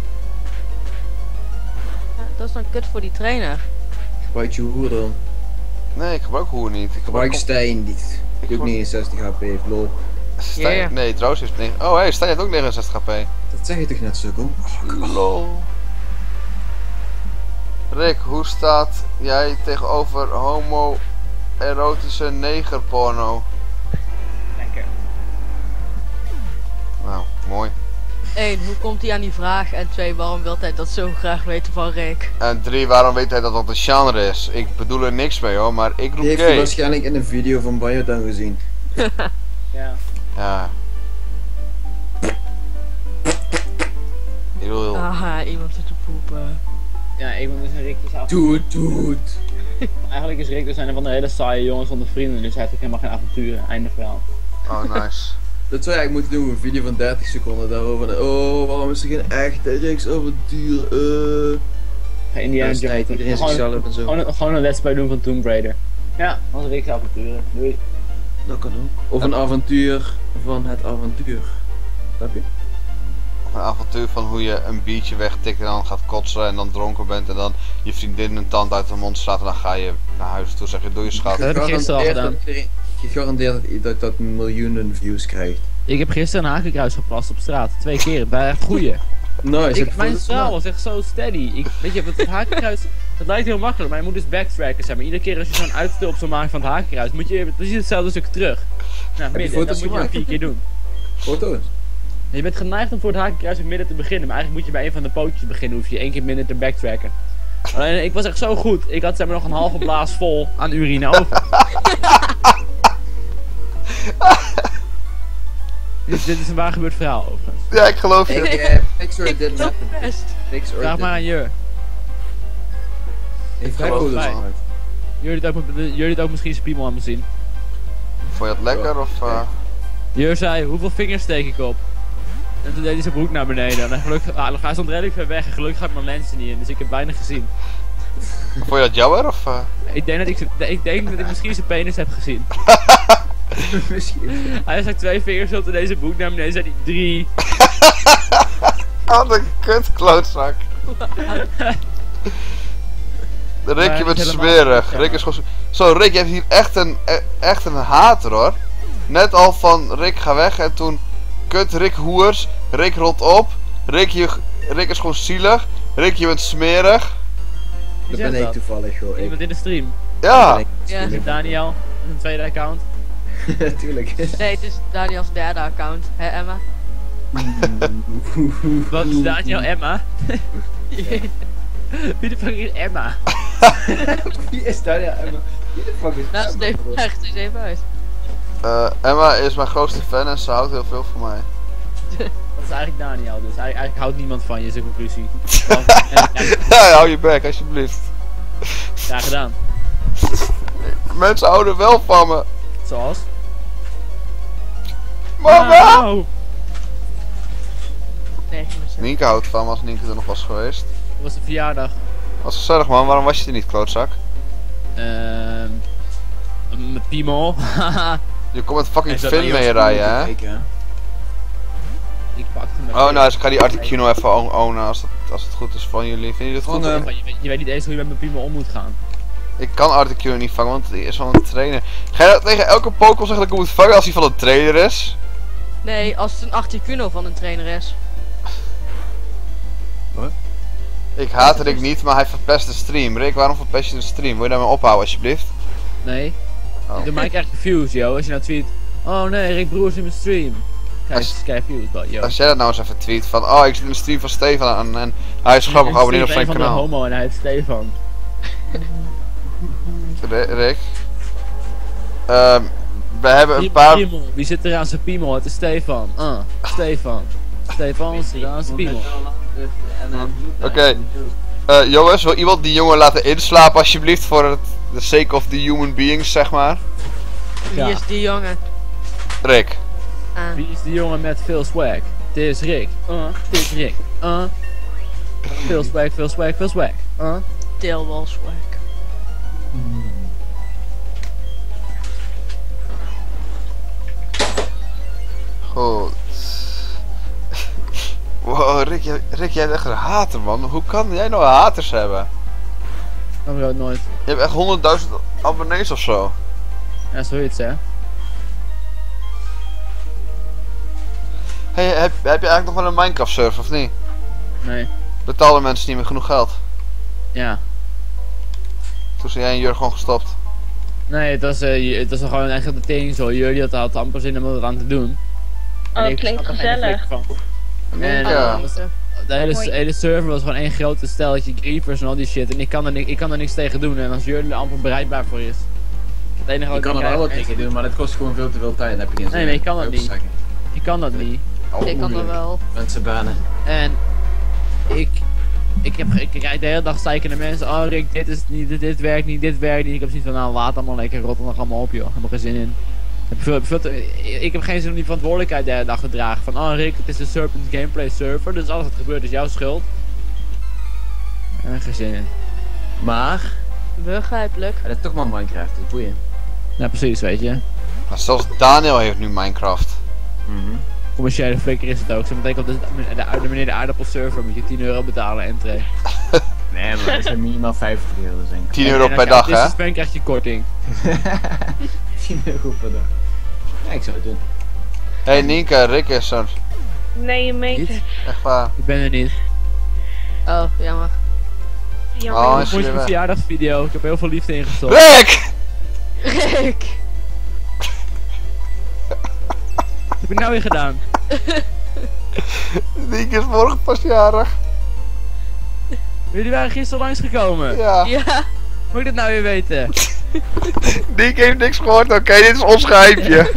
S4: Ja, dat is dan kut voor die trainer.
S7: Gebruik je hoer dan.
S3: Nee, ik gebruik hoe niet. Ik
S7: Gebruik
S3: gebruik
S7: Stijn niet.
S3: Ik
S7: Die ook
S3: gebruik-
S7: negenenzestig H P heeft, lol.
S3: Stijn.
S4: Ja.
S3: Nee, trouwens heeft negen. Oh, hé, hey, Stijn heeft ook negenenzestig H P.
S7: Dat zeg je toch net, sukkel?
S3: Lol. Rick, hoe staat jij tegenover homo-erotische negerporno?
S8: Lekker.
S3: Nou, mooi.
S4: Eén, hoe komt hij aan die vraag? En twee, waarom wil hij dat zo graag weten van Rick?
S3: En drie, waarom weet hij dat dat een genre is? Ik bedoel er niks mee hoor, maar ik roep
S7: Die heeft hij
S3: gay.
S7: waarschijnlijk in een video van Biodan gezien.
S8: Ja.
S3: Ja. Ik bedoel,
S4: Aha, iemand zit te poepen.
S8: Ja, ik ben dus een Rick die zou...
S7: Toet, toet.
S8: Eigenlijk is Rick dus een van de hele saaie jongens zonder vrienden, dus hij heeft ook helemaal geen avonturen. Einde verhaal.
S3: oh nice.
S7: Dat zou je eigenlijk moeten doen, een video van dertig seconden daarover. Oh, waarom is er geen echte Rick's avontuur? Eh.
S8: Ga Indiana
S7: Ja,
S8: Jones.
S7: iedereen
S8: Gewoon,
S7: zichzelf en zo.
S8: gewoon, een- gewoon een let's play doen van Tomb Raider. Ja, dat was Rick's avonturen. Doei.
S7: Dat kan ook. Of een avontuur van het avontuur. Snap je?
S3: Een avontuur van hoe je een biertje wegtikt en dan gaat kotsen en dan dronken bent en dan je vriendin een tand uit de mond slaat en dan ga je naar huis toe. Zeg je, doe je schat.
S8: Dat heb ik gisteren al
S7: Gegarandeerd
S8: gedaan.
S7: dat iedereen- Gegarandeerd dat i- dat dat miljoenen views krijgt.
S8: Ik heb gisteren een hakenkruis geplast op straat. Twee keer. Het waren echt goeie.
S7: Nice.
S8: Ik,
S7: heb
S8: mijn
S7: foto's
S8: straal
S7: gemaakt.
S8: was echt zo steady. Ik, weet je, het hakenkruis, het lijkt heel makkelijk, maar je moet dus backtracken, zeg maar. Iedere keer als je zo'n uitstulp zou maken van het hakenkruis, moet je precies hetzelfde stuk terug. Nou,
S7: je
S8: midden.
S7: foto's
S8: Dat moet je maar
S7: gemaakt?
S8: vier keer doen.
S7: Foto's.
S8: Je bent geneigd om voor het hakenkruis in midden te beginnen, maar eigenlijk moet je bij een van de pootjes beginnen, hoef je één keer minder te backtracken. Alleen, ik was echt zo goed. Ik had zeg maar nog een halve blaas vol aan urine over. Dus dit is een waar gebeurd verhaal overigens.
S3: Ja, ik geloof je.
S7: Ik, eh, Fix or it didn't
S4: doe
S7: happen.
S4: mijn best.
S7: Fix or it
S8: Vraag maar aan
S7: didn't.
S8: Jur.
S7: Heeft hij
S3: geloof
S7: foto's
S8: mij.
S7: gemaakt?
S8: Jullie het ook, jullie het ook misschien zijn piemel aan me zien.
S3: Vond je het lekker of... Uh...
S8: Jur zei, hoeveel vingers steek ik op? En toen deed hij zijn broek naar beneden. En gelukkig, ah, hij stond redelijk ver weg en gelukkig had ik mijn lenzen niet in, dus ik heb weinig gezien.
S3: Vond je dat jammer of... Uh...
S8: Ik denk dat ik, z- ik, denk dat ik misschien zijn penis heb gezien.
S7: Misschien.
S8: Hij zei twee vingers op en deze broek naar beneden, zei hij drie.
S3: Wat een kut klootzak. Rick,
S8: Maar
S3: je bent
S8: niet helemaal
S3: smerig.
S8: goed,
S3: Rick
S8: ja.
S3: is gewoon... s- Zo, Rick, je hebt hier echt een, e- echt een hater hoor. Net al van Rick ga weg en toen... Kut, Rick hoers. Rick rot op. Rick, je, Rick is gewoon zielig. Rick, je bent smerig.
S7: Dat
S8: zegt
S7: ben ik
S8: dat?
S7: toevallig hoor. Ik
S8: Iemand in de stream.
S3: Ja.
S4: Ja.
S8: Daniel, met een tweede account.
S7: Natuurlijk.
S4: Nee, het is Daniels derde account. Hè, Emma?
S8: Wat is Daniel Emma? Wie de fuck is Emma?
S7: Wie is daar ja? Emma? Wie de fuck is
S4: Nou,
S7: Emma,
S4: Steve,
S7: bro?
S4: leg het eens even uit.
S3: Uh, Emma is mijn grootste fan en ze houdt heel veel van mij.
S8: Dat is eigenlijk Daniel, dus eigenlijk, eigenlijk houdt niemand van je, is de conclusie. Want- en- en-
S3: Ja, hou je bek alsjeblieft.
S8: Ja, gedaan.
S3: Mensen houden wel van me.
S8: Zoals?
S3: Mama!
S8: Nou.
S3: Nienke houdt van als Nienke er nog was geweest.
S8: Dat was de verjaardag.
S3: Was gezellig man, waarom was je er niet, klootzak?
S8: Ehm... met Piemel.
S3: Je komt met fucking
S6: Hij zat
S3: Finn
S6: naar
S3: mee
S6: jouw
S3: rijden,
S6: schoenen
S3: hè?
S6: te kijken, hè?
S8: Ik pakte hem met
S3: Oh, nou, dus ik ga die Articuno even own- ownen als het, als het goed is van jullie. Vinden jullie het goed?
S6: Gewoon,
S8: Je weet, je weet niet eens hoe je met mijn Piemel om moet gaan.
S3: Ik kan Articuno niet vangen, want die is van een trainer. Ga je dat tegen elke Pokémon zeggen dat ik hem moet vangen als hij van een trainer is?
S4: Nee, als het een Articuno van een trainer is.
S3: Ik haat Rick niet, maar hij verpest de stream. Rick, waarom verpest je de stream? Wil je daarmee ophouden alsjeblieft?
S8: Nee.
S3: Oh.
S8: Doe mij echt confused, yo. Als je nou tweet, oh nee, Rick Broers in mijn stream. Kijk,
S3: Als-
S8: kijk, confused, wel, yo.
S3: Als jij dat nou eens even tweet van, oh ik zit in de stream van Stefan aan en hij is grappig,
S8: En
S3: abonneer op
S8: Steve
S3: zijn
S8: een van de
S3: kanaal.
S8: homo en hij heet Stefan.
S3: Ri- Rick? Ehm, we hebben een
S8: Piem-
S3: paar...
S8: Piemel, wie zit er aan zijn piemel? Het is Stefan. Uh, Stefan. Stefan zit er aan zijn piemel.
S3: Oké. Eh, jongens, wil iemand die jongen laten inslapen alsjeblieft voor het the sake of the human beings, zeg maar?
S4: Wie
S8: Ja.
S4: is die jongen?
S3: Rick.
S4: Ah.
S8: Wie is die jongen met veel swag? Het is Rick. Uh, het is Rick. Uh. Veel swag, veel swag, veel swag. Uh.
S4: Tailwallswag.
S3: Goed. Wow, Rick, jij, Rick, jij bent echt een hater, man. Hoe kan jij nou haters hebben?
S8: Dat heb ik nooit.
S3: Je hebt echt honderdduizend abonnees of zo.
S8: Ja, zoiets hè.
S3: Hey, heb, heb je eigenlijk nog wel een Minecraft server of niet?
S8: Nee.
S3: Betalen mensen niet meer genoeg geld?
S8: Ja.
S3: Toen zijn jij en Jur gewoon gestopt.
S8: Nee, het was, uh, het was gewoon echt de tering zo. Jullie had, had amper zin om er wat aan te doen. En
S5: Oh,
S8: ik
S5: klinkt
S8: snap er geen
S5: gezellig.
S8: flik van. En
S3: Ja.
S8: uh, de hele,
S5: Mooi.
S8: hele server was gewoon één grote steltje creepers en al die shit. En ik kan er, ni ik kan er niks tegen doen. En als jullie er amper bereidbaar voor is. Het enige
S6: Je
S8: wat
S6: kan
S8: ik
S6: er wel wat
S8: krijg-
S6: tegen doen, maar dat kost gewoon veel te veel tijd. Dan heb je geen zin
S8: Nee, maar
S6: in.
S8: ik kan dat
S6: Ook
S8: niet.
S6: zeggen.
S8: Ik kan dat niet.
S4: Ik kan er wel.
S6: Mensen banen.
S8: En ik, ik, heb, ik krijg de hele dag zeikende mensen. Oh Rick, dit is niet, dit, dit werkt niet, dit werkt niet. Ik heb zoiets van, nou laat allemaal lekker, rot er nog allemaal op joh. Ik heb er geen zin in. Ik heb, veel, veel te- ik heb geen zin om die verantwoordelijkheid de hele dag te dragen. Van, oh Rick, het is een Serpent Gameplay server, dus alles wat gebeurt is jouw schuld. Eh, geen zin in.
S6: Maar,
S4: Begrijpelijk.
S6: ja, dat is toch maar Minecraft, dat is boeien.
S8: Ja, precies, weet je.
S3: Maar zelfs Daniel heeft nu Minecraft.
S6: Mhm.
S8: Commerciële flikker is het ook. Zo meteen op de, de, de, de meneer de aardappel server moet je tien euro betalen entree.
S6: Nee, maar dat zijn minimaal vijftig euro, denk ik.
S3: tien euro
S8: En
S3: per
S8: als je
S3: dag,
S8: artiest
S3: hè?
S8: is, dan krijg je korting.
S6: tien euro per dag. Ja, ik zou het doen.
S3: Hey Nienke, Rick is er.
S5: Nee, je meent
S8: Niet?
S5: het.
S3: Echt waar.
S8: Ik ben er niet.
S4: Oh, jammer.
S5: Jammer.
S3: Oh,
S8: Ik
S3: is
S8: vond
S3: je
S8: je
S3: weer weg.
S8: verjaardagsvideo. Ik heb heel veel liefde ingestopt.
S3: Rick!
S4: Rick!
S8: Wat heb ik nou weer gedaan?
S3: Nienke is morgen pas jarig.
S8: Jullie waren gisteren langsgekomen.
S3: Ja.
S4: Ja.
S8: Moet ik dat nou weer weten?
S3: Nienke heeft niks gehoord, oké, dit is ons geheimje.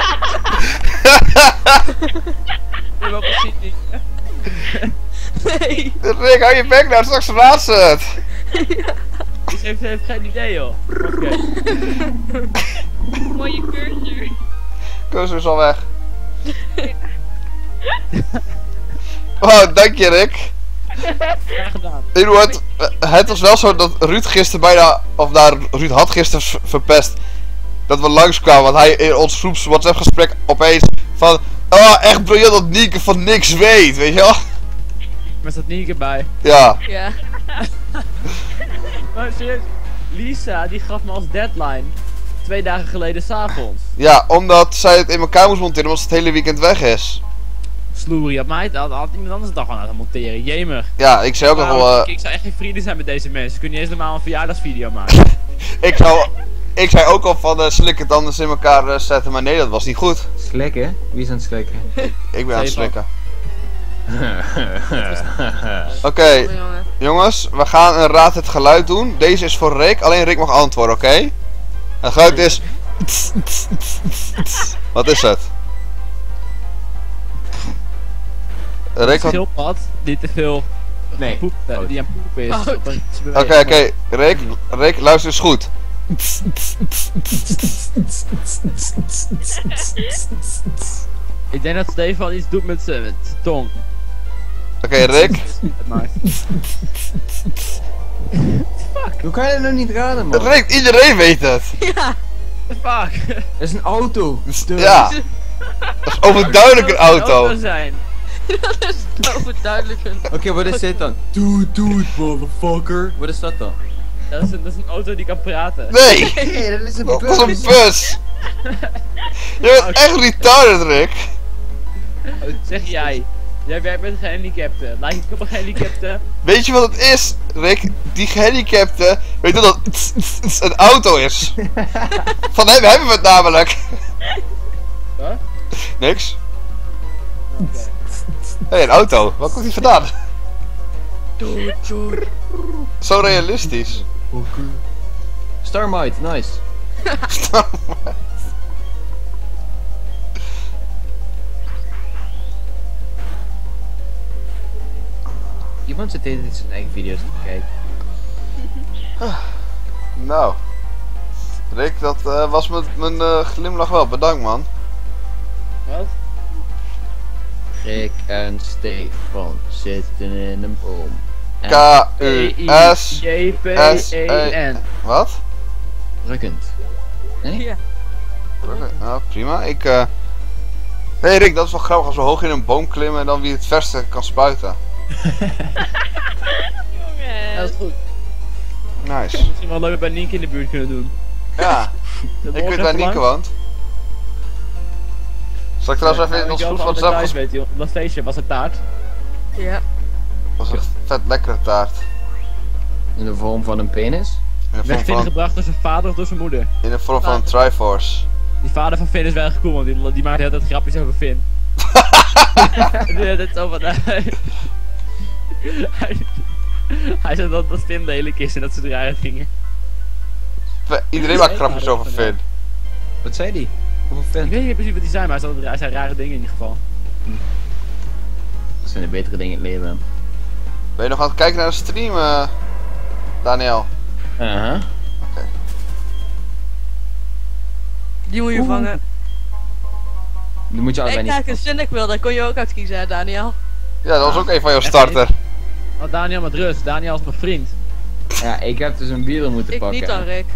S8: Nee, maar precies niet.
S4: Nee.
S3: Rick, hou je bek nou, straks raad ze het.
S8: Dus heeft, heeft geen idee joh. Oké.
S5: Mooie cursor.
S3: Kussen is al weg. Oh, dank je Rick.
S8: Graag gedaan.
S3: Weet je wat? Het was wel zo dat Ruud gisteren bijna, of daar Ruud had gisteren v- verpest dat we langskwamen, want hij in ons groeps WhatsApp gesprek opeens van, oh echt briljant dat Nienke van niks weet, weet je wel?
S8: Maar staat Nienke bij.
S3: Ja.
S4: Ja.
S8: Maar serieus, Lisa die gaf me als deadline twee dagen geleden s'avonds.
S3: Ja, omdat zij het in elkaar moest monteren omdat ze het hele weekend weg is.
S8: Sloerie, had mij had, had iemand anders het dan gewoon aan het monteren. Jemig.
S3: Ja, ik zei ook nog
S8: Waarom-
S3: wel,
S8: ik,
S3: eh,
S8: ik zou echt geen vrienden zijn met deze mensen. Ze kunnen niet eens normaal een verjaardagsvideo maken.
S3: ik zou, ik zei ook al van uh, slik het anders in elkaar eh, zetten, maar nee dat was niet goed.
S6: Slikken? Wie is aan het slikken?
S3: Ik ben aan het
S8: Stefan.
S3: slikken. Oké,
S4: Oh, jongen.
S3: jongens, we gaan een raad het geluid doen. Deze is voor Rick, alleen Rick mag antwoorden, oké? Het geluid is... Wat is het? Rick,
S8: Een
S3: wat...
S8: schildpad die te veel
S6: Nee.
S8: poep, eh,
S6: Fout.
S8: die aan poep is.
S4: Fout.
S8: Op een- ze
S3: Oké,
S8: bewegen.
S3: oké, Rick, Rick, luister eens goed.
S8: Ik denk dat Stefan iets doet met zijn met zijn tong.
S3: Oké, Rick.
S7: Hoe kan je dat nou niet raden, man?
S3: Rick, iedereen weet het.
S4: Ja.
S8: Fuck.
S7: Dat is een auto.
S3: Ja. Dat is overduidelijk een auto.
S8: zijn.
S4: Dat is overduidelijk een...
S7: Oké, okay, wat is dit dan? Doe, doe het, motherfucker. Wat is dat dan?
S8: Dat is, een, dat is een auto die kan praten.
S3: Nee!
S7: Nee, dat is een
S3: Dat
S7: bus.
S3: is een bus! Je bent echt retarded, Rick!
S8: Zeg jij. Jij werkt met een gehandicapte. Lijkt ik op een gehandicapte?
S3: Weet je wat het is, Rick? Die gehandicapte, weet je dat het een auto is? Van hem hebben we het namelijk!
S8: Wat?
S3: Niks.
S8: Oké.
S3: Hé, hey, een auto. Waar komt die vandaan?
S4: Doe, doe.
S3: Zo realistisch.
S7: Starmite, nice. Iemand zit in zijn eigen video's te kijken.
S3: Nou. Rick, dat uh, was met mijn uh, glimlach wel. Bedankt, man.
S8: Wat?
S6: Rick en Stefan zitten in een boom.
S3: K U S
S8: J P
S3: S
S8: E
S3: E
S8: N.
S3: Wat?
S6: Drukkend. Nee?
S4: Ja.
S3: Nou, prima. Ik eh... Nee, Rick, dat is wel grappig als we hoog in een boom klimmen en dan wie het verste kan spuiten.
S8: Ja, dat is goed.
S3: Nice.
S8: Misschien wel leuk bij Nienke in de buurt kunnen doen.
S3: Ja,
S8: Dat
S3: ik weet waar Nienke woont. Zal ik trouwens even in ons groep WhatsApp
S8: thuis
S3: ges-
S8: weet je, op dat feestje was het taart.
S4: Ja.
S3: was een vet lekkere taart.
S6: In de vorm van een penis?
S3: In de vorm
S8: Werd Finn
S3: van,
S8: gebracht door zijn vader of door zijn moeder?
S3: in de vorm van een Triforce.
S8: Die vader van Finn is wel echt cool, want die, die maakt de hele tijd grapjes over Finn. Die dat zo van... hij, hij zei dat, dat Finn lelijk is en dat ze eruit gingen.
S3: Fe- Iedereen maakt grapjes over Finn.
S6: Wat zei die? Hoeveel
S8: Ik
S6: fan?
S8: weet niet precies wat hij zei, maar hij zei, hij zei rare dingen in ieder geval.
S6: Dat zijn de betere dingen in het leven.
S3: Ben je nog aan het kijken naar de stream, eh, Daniel?
S6: Aha.
S4: Die moet je vangen.
S6: Die moet je
S4: Hey,
S6: allebei
S4: kijk, een
S6: niet.
S4: Cynic wil, daar kon je ook uitkiezen, hè, Daniel.
S3: Ja, dat was ook een van jouw starter.
S8: Oh, Daniel met rust. Daniel is mijn vriend.
S6: Ja, ik heb dus een bier moeten
S4: Ik
S6: pakken.
S4: niet dan, Rick.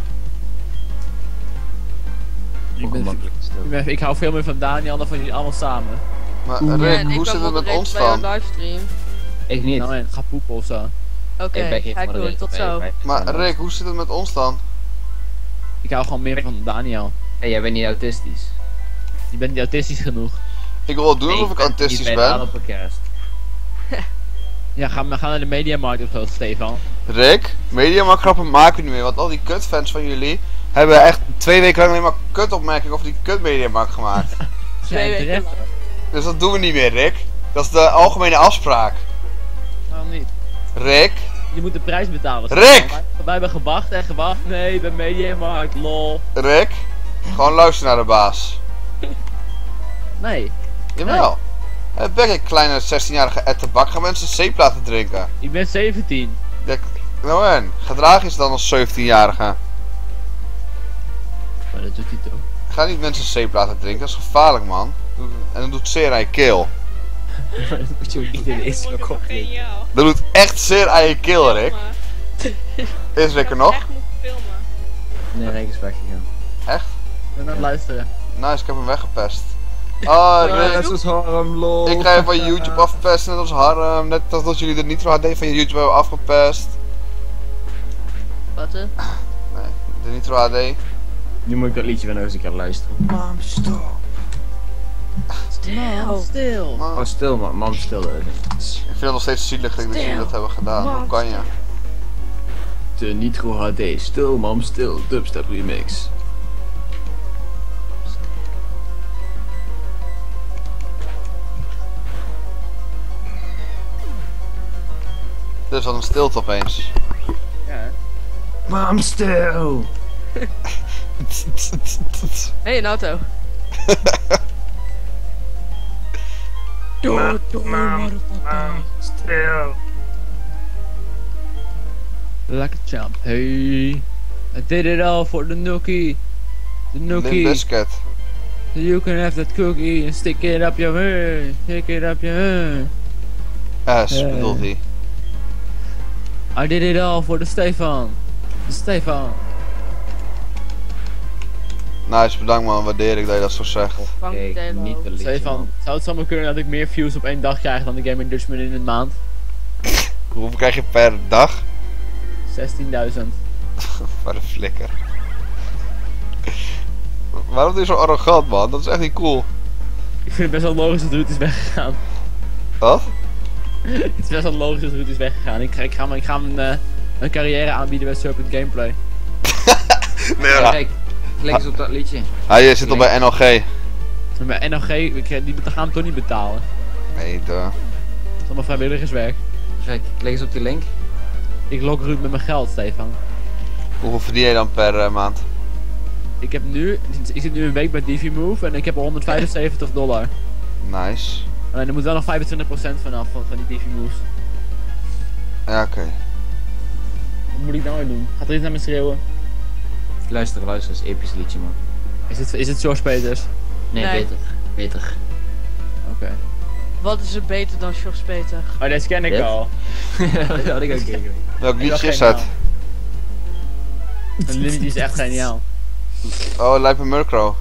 S8: Ik, ben,
S6: Ongemakkelijk is dat.
S8: ik, ben- ik hou veel meer van Daniel dan van jullie allemaal samen.
S3: Maar
S4: En
S3: Rick,
S4: ik
S3: hoe
S4: ben
S3: zit het met
S4: moderate
S3: ons
S4: bij jouw
S3: dan?
S4: livestream.
S6: Ik niet.
S8: Nou, en ga poepen of zo.
S4: Oké,
S6: Ik ben geen
S4: ga ik doen,
S6: moderator
S4: tot
S6: bij-
S4: zo.
S6: bij-
S3: Maar Rick, hoe zit het met ons dan?
S8: Ik hou gewoon meer van Daniel.
S6: Hey, jij bent niet autistisch.
S8: Je bent niet autistisch genoeg.
S3: Ik wil wel doen alsof ik
S6: ben
S3: autistisch
S6: niet bij de
S3: ben.
S6: Adelpodcast.
S8: Ja, ga, we gaan naar de Mediamarkt of zo, Stefan.
S3: Rick, Mediamarkt grappen maken we niet meer, want al die kutfans van jullie hebben echt twee weken lang alleen maar kutopmerkingen over die kut Mediamarkt gemaakt.
S4: Twee
S8: Ja,
S4: weken
S8: terecht.
S4: lang.
S3: Dus dat doen we niet meer, Rick. Dat is de algemene afspraak.
S8: Waarom niet?
S3: Rick,
S8: Je moet de prijs betalen.
S3: Rick!
S8: Stefan. Wij, wij hebben gewacht en gewacht. Nee, bij Mediamarkt, lol.
S3: Rick, gewoon luister naar de baas.
S8: Nee,
S3: Jawel. Nee. Ben je kleine zestienjarige ettenbak, gaan mensen zeep laten drinken.
S8: ik ben zeventien.
S3: Ja, nou en, gedraag je dan als zeventienjarige.
S6: Maar dat doet hij toch?
S3: Ga niet mensen zeep laten drinken, dat is gevaarlijk, man. En dat doet zeer aan je keel.
S6: dat moet je ook niet in de eerste kop
S5: Geen jou.
S3: Dat doet echt zeer aan je keel, Rick. Is Rick er nog?
S5: Echt moeten filmen.
S6: Nee, Rick is weggegaan.
S3: Echt?
S8: Ik ben aan het luisteren.
S3: Nice, ik heb hem weggepest. Ah,
S4: Ja,
S3: Rick.
S6: Net zoals Harm, lol.
S3: Ik ga je van YouTube afpesten, net als Harm. Net als dat jullie de Nitro H D van je YouTube hebben afgepest.
S4: Wat, hè?
S3: Nee, de Nitro H D.
S6: Nu moet ik dat liedje weer nog eens een keer luisteren. Mam, stop.
S4: Stil.
S8: Stil.
S3: Maar
S6: Oh, stil man, mam, stil. eh.
S3: ik vind het nog steeds zielig dat jullie dat hebben gedaan. Hoe kan je?
S6: De Nitro H D, stil mam, stil. Dubstep remix.
S3: Dit is wel een stilte opeens.
S8: Ja.
S6: Mam, stil.
S4: Hé, een auto.
S6: Doe, doe, mam, stil.
S8: Like a champ. Hey. I did it all for the nookie. The
S3: Limp
S8: nookie.
S3: Bizkit.
S8: You can have that cookie and stick it up your hair. Stick it up your hair.
S3: S
S8: Eh.
S3: bedoelt hij.
S8: I did it all voor de Stefan. De Stefan.
S3: Nice, bedankt man, waardeer ik dat je dat zo zegt.
S4: Frank
S6: Kijk,
S4: Delo.
S6: niet de liedje,
S8: Stefan,
S6: man.
S8: zou het zomaar kunnen dat ik meer views op één dag krijg dan de Gaming Dutchman in een maand?
S3: Hoeveel krijg je per dag?
S8: zestienduizend.
S3: Wat een flikker. Waarom doe je zo arrogant man? Dat is echt niet cool.
S8: Ik vind het best wel logisch dat Ruud is weggegaan.
S3: Wat?
S8: Het is best wel logisch dat Ruud is weggegaan. Ik ga, ik ga, hem- ik ga hem een, eh, een carrière aanbieden bij Serpent Gameplay.
S3: Nee,
S6: Ja,
S3: ja.
S6: kijk, klik eens op dat liedje.
S3: Hij zit al bij N L G.
S8: En bij N L G, ik, die gaan hem toch niet betalen.
S3: Nee, de.
S8: Dat is allemaal vrijwilligerswerk.
S6: Kijk, klik eens op die link.
S8: Ik lok Ruud met mijn geld, Stefan.
S3: Hoeveel verdien je dan per uh, maand?
S8: Ik heb nu, ik zit nu een week bij DiviMove en ik heb al honderdvijfenzeventig dollar.
S3: Nice.
S8: Alleen er moet wel nog vijfentwintig procent vanaf van, van die DiviMoves.
S3: Ja, oké. Okay.
S8: Wat moet ik nou weer doen? Gaat er iets naar me schreeuwen?
S6: Luister, luister, dat is een episch liedje man.
S8: Is het, is het George Peters?
S6: Nee,
S4: Nee.
S6: beter. Beter.
S8: Oké.
S4: Wat is er beter dan George Peter?
S8: Oh, deze ken ik
S6: Dit?
S8: al.
S6: Dat had ik ook gekeken.
S3: Welk
S8: Die was
S3: liedje is
S8: geniaal.
S3: dat?
S8: Dat liedje is echt geniaal.
S3: Oh, lijkt me Murkrow.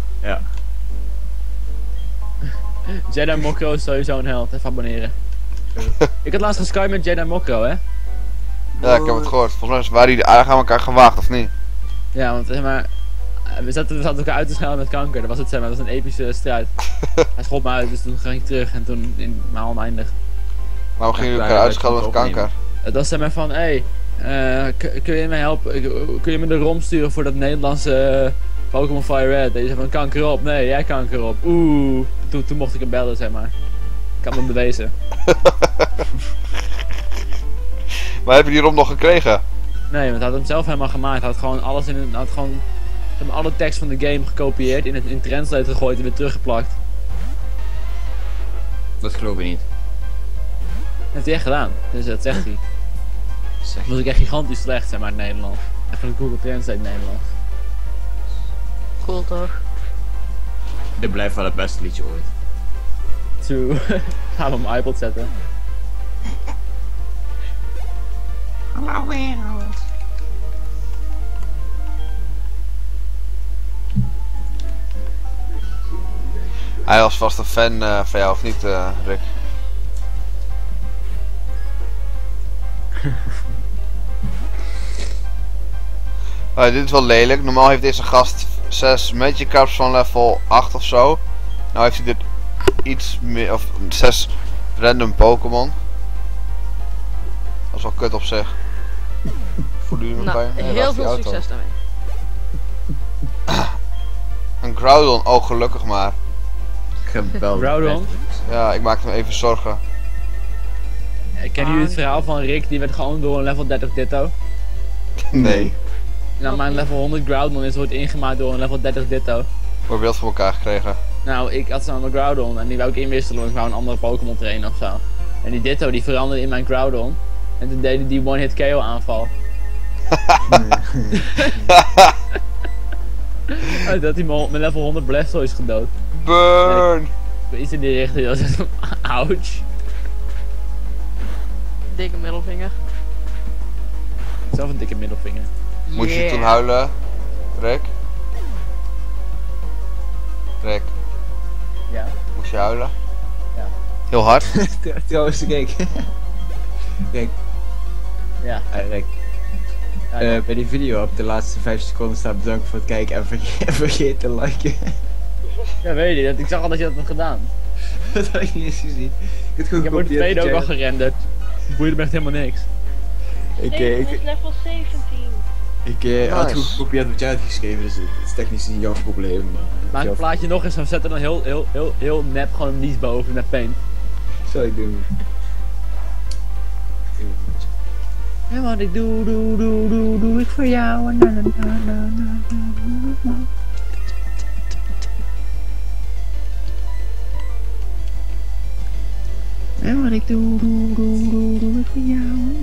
S8: Jedi Mokro is sowieso een held, even abonneren. Ik had laatst geskypt met Jedi Mokro, hè?
S3: Ja, ik heb het gehoord. Volgens mij is- waren die aardig aan elkaar gewaagd, of niet?
S8: Ja, want zeg maar, eh, we zaten, we zaten elkaar uit te schelden met kanker. Dat was het, zeg maar, dat was een epische strijd. Hij schold me uit, dus toen ging ik terug en toen in mijn oneindig.
S3: Waarom gingen
S6: Ja,
S3: jullie
S6: wij-
S3: elkaar
S6: wij
S3: uitschelden met
S6: konden
S3: kanker?
S8: Het was zeg maar van, hé, hey, eh, k- kun je me helpen, k- kun je me de rom sturen voor dat Nederlandse eh, Pokémon Fire Red? En je zei van, kanker op, nee, jij kanker op, oeh. Toen, toen mocht ik hem bellen, zeg maar. Ik had hem bewezen.
S3: Maar heb je die rom nog gekregen?
S8: Nee, want hij had hem zelf helemaal gemaakt. Hij had gewoon alles in een, had gewoon zeg maar, alle tekst van de game gekopieerd, in het in Translate gegooid en weer teruggeplakt.
S6: Dat geloof ik niet.
S8: Dat heeft hij echt gedaan. Dus dat zegt hij.
S6: Zeg.
S8: Dat was ik echt gigantisch slecht, zeg maar, in het Nederlands. Even een Google Translate Nederlands.
S4: Cool toch?
S6: Dit blijft wel het beste liedje ooit.
S8: True. Gaan we op mijn iPod zetten.
S6: Hallo wereld.
S3: Hij was vast een fan uh, van jou, of niet, uh, Rick? Uh, dit is wel lelijk. Normaal heeft deze gast zes Magikarps van level acht of zo. Nou heeft hij dit iets meer, of zes random Pokémon. Dat is wel kut op zich. Voelen jullie me
S4: Nou,
S3: bij? Nee, waar
S4: heel
S3: is die
S4: veel
S3: auto?
S4: succes daarmee.
S3: Een Groudon, oh gelukkig maar.
S6: Geweldig.
S8: Groudon?
S3: Ja, ik maakte me even zorgen.
S8: Kennen jullie het verhaal van Rick die werd geowned door een level dertig Ditto?
S3: Nee.
S8: Nou, mijn level honderd Groudon is wordt ingemaakt door een level dertig Ditto.
S3: Voor beeld van elkaar gekregen.
S8: Nou, ik had zo'n Groudon en die wou ik inwisselen, want ik wou een andere Pokémon trainen of zo. En die Ditto die veranderde in mijn Groudon. En toen deed hij die one-hit K O aanval. En dat hij mijn mijn level honderd Blastoise gedood.
S3: Burn!
S8: Iets in die richting, dat is ouch.
S4: Dikke middelvinger.
S8: Zelf een dikke middelvinger.
S3: Moest je
S4: Yeah.
S3: toen huilen, Rick? Rick,
S8: Ja.
S3: moest je huilen?
S8: Ja.
S3: Heel hard?
S6: Trouwens, kijk. Kijk,
S8: Ja.
S6: hey, Rick.
S8: Ja,
S6: Eh, bij die video op de laatste vijf seconden staat bedankt voor het kijken en vergeet, en vergeet te liken.
S8: ja, weet je, dat- ik zag al dat je dat had gedaan.
S6: Dat had ik niet eens gezien. Ik heb het
S8: Ik
S6: gewoon
S8: heb ook de
S6: gekopieerd.
S8: tweede ook al
S6: Jared.
S8: gerenderd. Boeide me echt helemaal niks.
S6: Ik, eh,
S5: Steven
S6: ik,
S5: is level zeventien.
S6: ik eh, had
S3: Nice.
S6: goed gekopieerd wat jij had geschreven, dus het is technisch niet jouw probleem. Maar, eh,
S8: Maak
S6: jouw-
S8: het plaatje nog eens en zet er dan heel, heel, heel, heel nep gewoon een niets boven met paint.
S6: Zal ik doen.
S8: En wat ik doe, doe, doe, doe, doe ik voor jou. Na, na, na, na, na, na, na. En wat ik doe, doe, doe, doe, doe ik voor jou.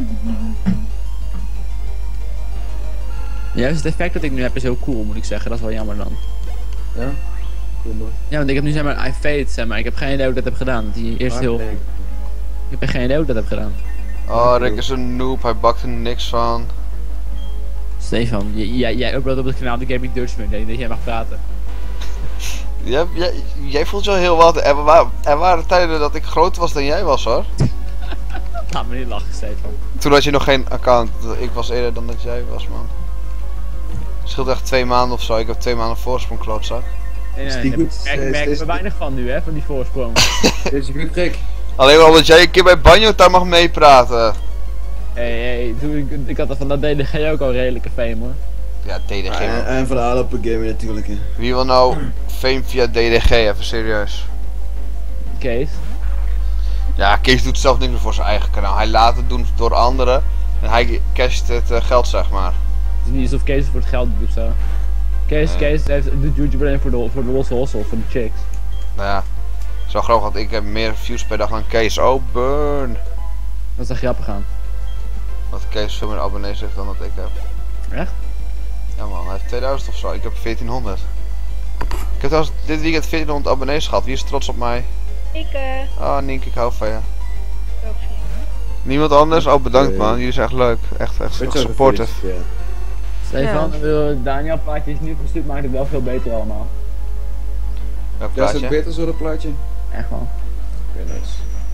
S8: Juist het effect dat ik nu heb is heel cool, moet ik zeggen. Dat is wel jammer dan.
S6: Ja? Cool man.
S8: Ja, want ik heb nu zeg maar I fade, zeg maar. Ik heb geen idee hoe ik dat heb gedaan. Die eerst
S6: Ah,
S8: heel...
S6: nee.
S8: heb echt geen idee hoe ik dat heb gedaan.
S3: Oh, Rick is een noob, hij bakt er niks van.
S8: Stefan, j- jij, jij uploadt op het kanaal de Gaming Dutchman. Ik denk dat jij mag praten.
S3: Ja, jij, jij voelt je wel heel wat. Er, wa er waren tijden dat ik groter was dan jij was hoor.
S8: Laat me niet lachen, Stefan.
S3: Toen had je nog geen account. Ik was eerder dan dat jij was, man. Het scheelt echt twee maanden of zo. Ik heb twee maanden voorsprong, klootzak.
S8: Nee,
S7: Is
S8: nee,
S7: die
S8: nee,
S7: goed?
S8: ik merk,
S7: Eh,
S8: ik merk
S7: is
S8: er
S7: die-
S8: weinig van nu, hè, van die voorsprong.
S7: Is je goed, Rick?
S3: Alleen maar omdat jij een keer bij Banjo daar mag meepraten.
S8: Hé, hey, hey, toen ik, ik had er van dat D D G ook al redelijke fame, hoor.
S3: Ja, D D G.
S7: En,
S3: man.
S7: en van de aardappelgaming natuurlijk. Hè.
S3: Wie wil nou fame via D D G? Even serieus.
S8: Kees.
S3: Ja, Kees doet zelf niks meer voor zijn eigen kanaal. Hij laat het doen door anderen. En hij casht het uh, geld, zeg maar.
S8: Het is niet alsof Kees het voor het geld doet of zo. Kees,
S3: Nee.
S8: Kees heeft, doet YouTube alleen voor de, voor de losse hossel, voor de chicks.
S3: Nou ja, zo grappig, want ik heb meer views per dag dan Kees. Oh, burn.
S8: Dat is dan grappig aan.
S3: Want Kees veel meer abonnees heeft dan dat ik heb.
S8: Echt?
S3: Ja man, hij heeft tweeduizend of zo. Ik heb veertienhonderd. Ik heb trouwens dit weekend veertienhonderd abonnees gehad. Wie is trots op mij?
S5: Ik, eh,
S3: Ah, Nienke, ik hou van je.
S5: ook van je.
S3: Niemand anders? Oh, bedankt
S7: Nee.
S3: man. Jullie zijn echt leuk. Echt, echt, echt
S7: Weet je wel,
S3: supportive.
S7: Ja.
S8: Stefan, ja. Daniel plaatjes niet verstuurd, maakt het wel veel beter allemaal.
S3: Welk
S7: Ja, is het
S3: plaatje?
S7: beter zo, dat plaatje?
S8: Echt wel.
S7: Oké, nice.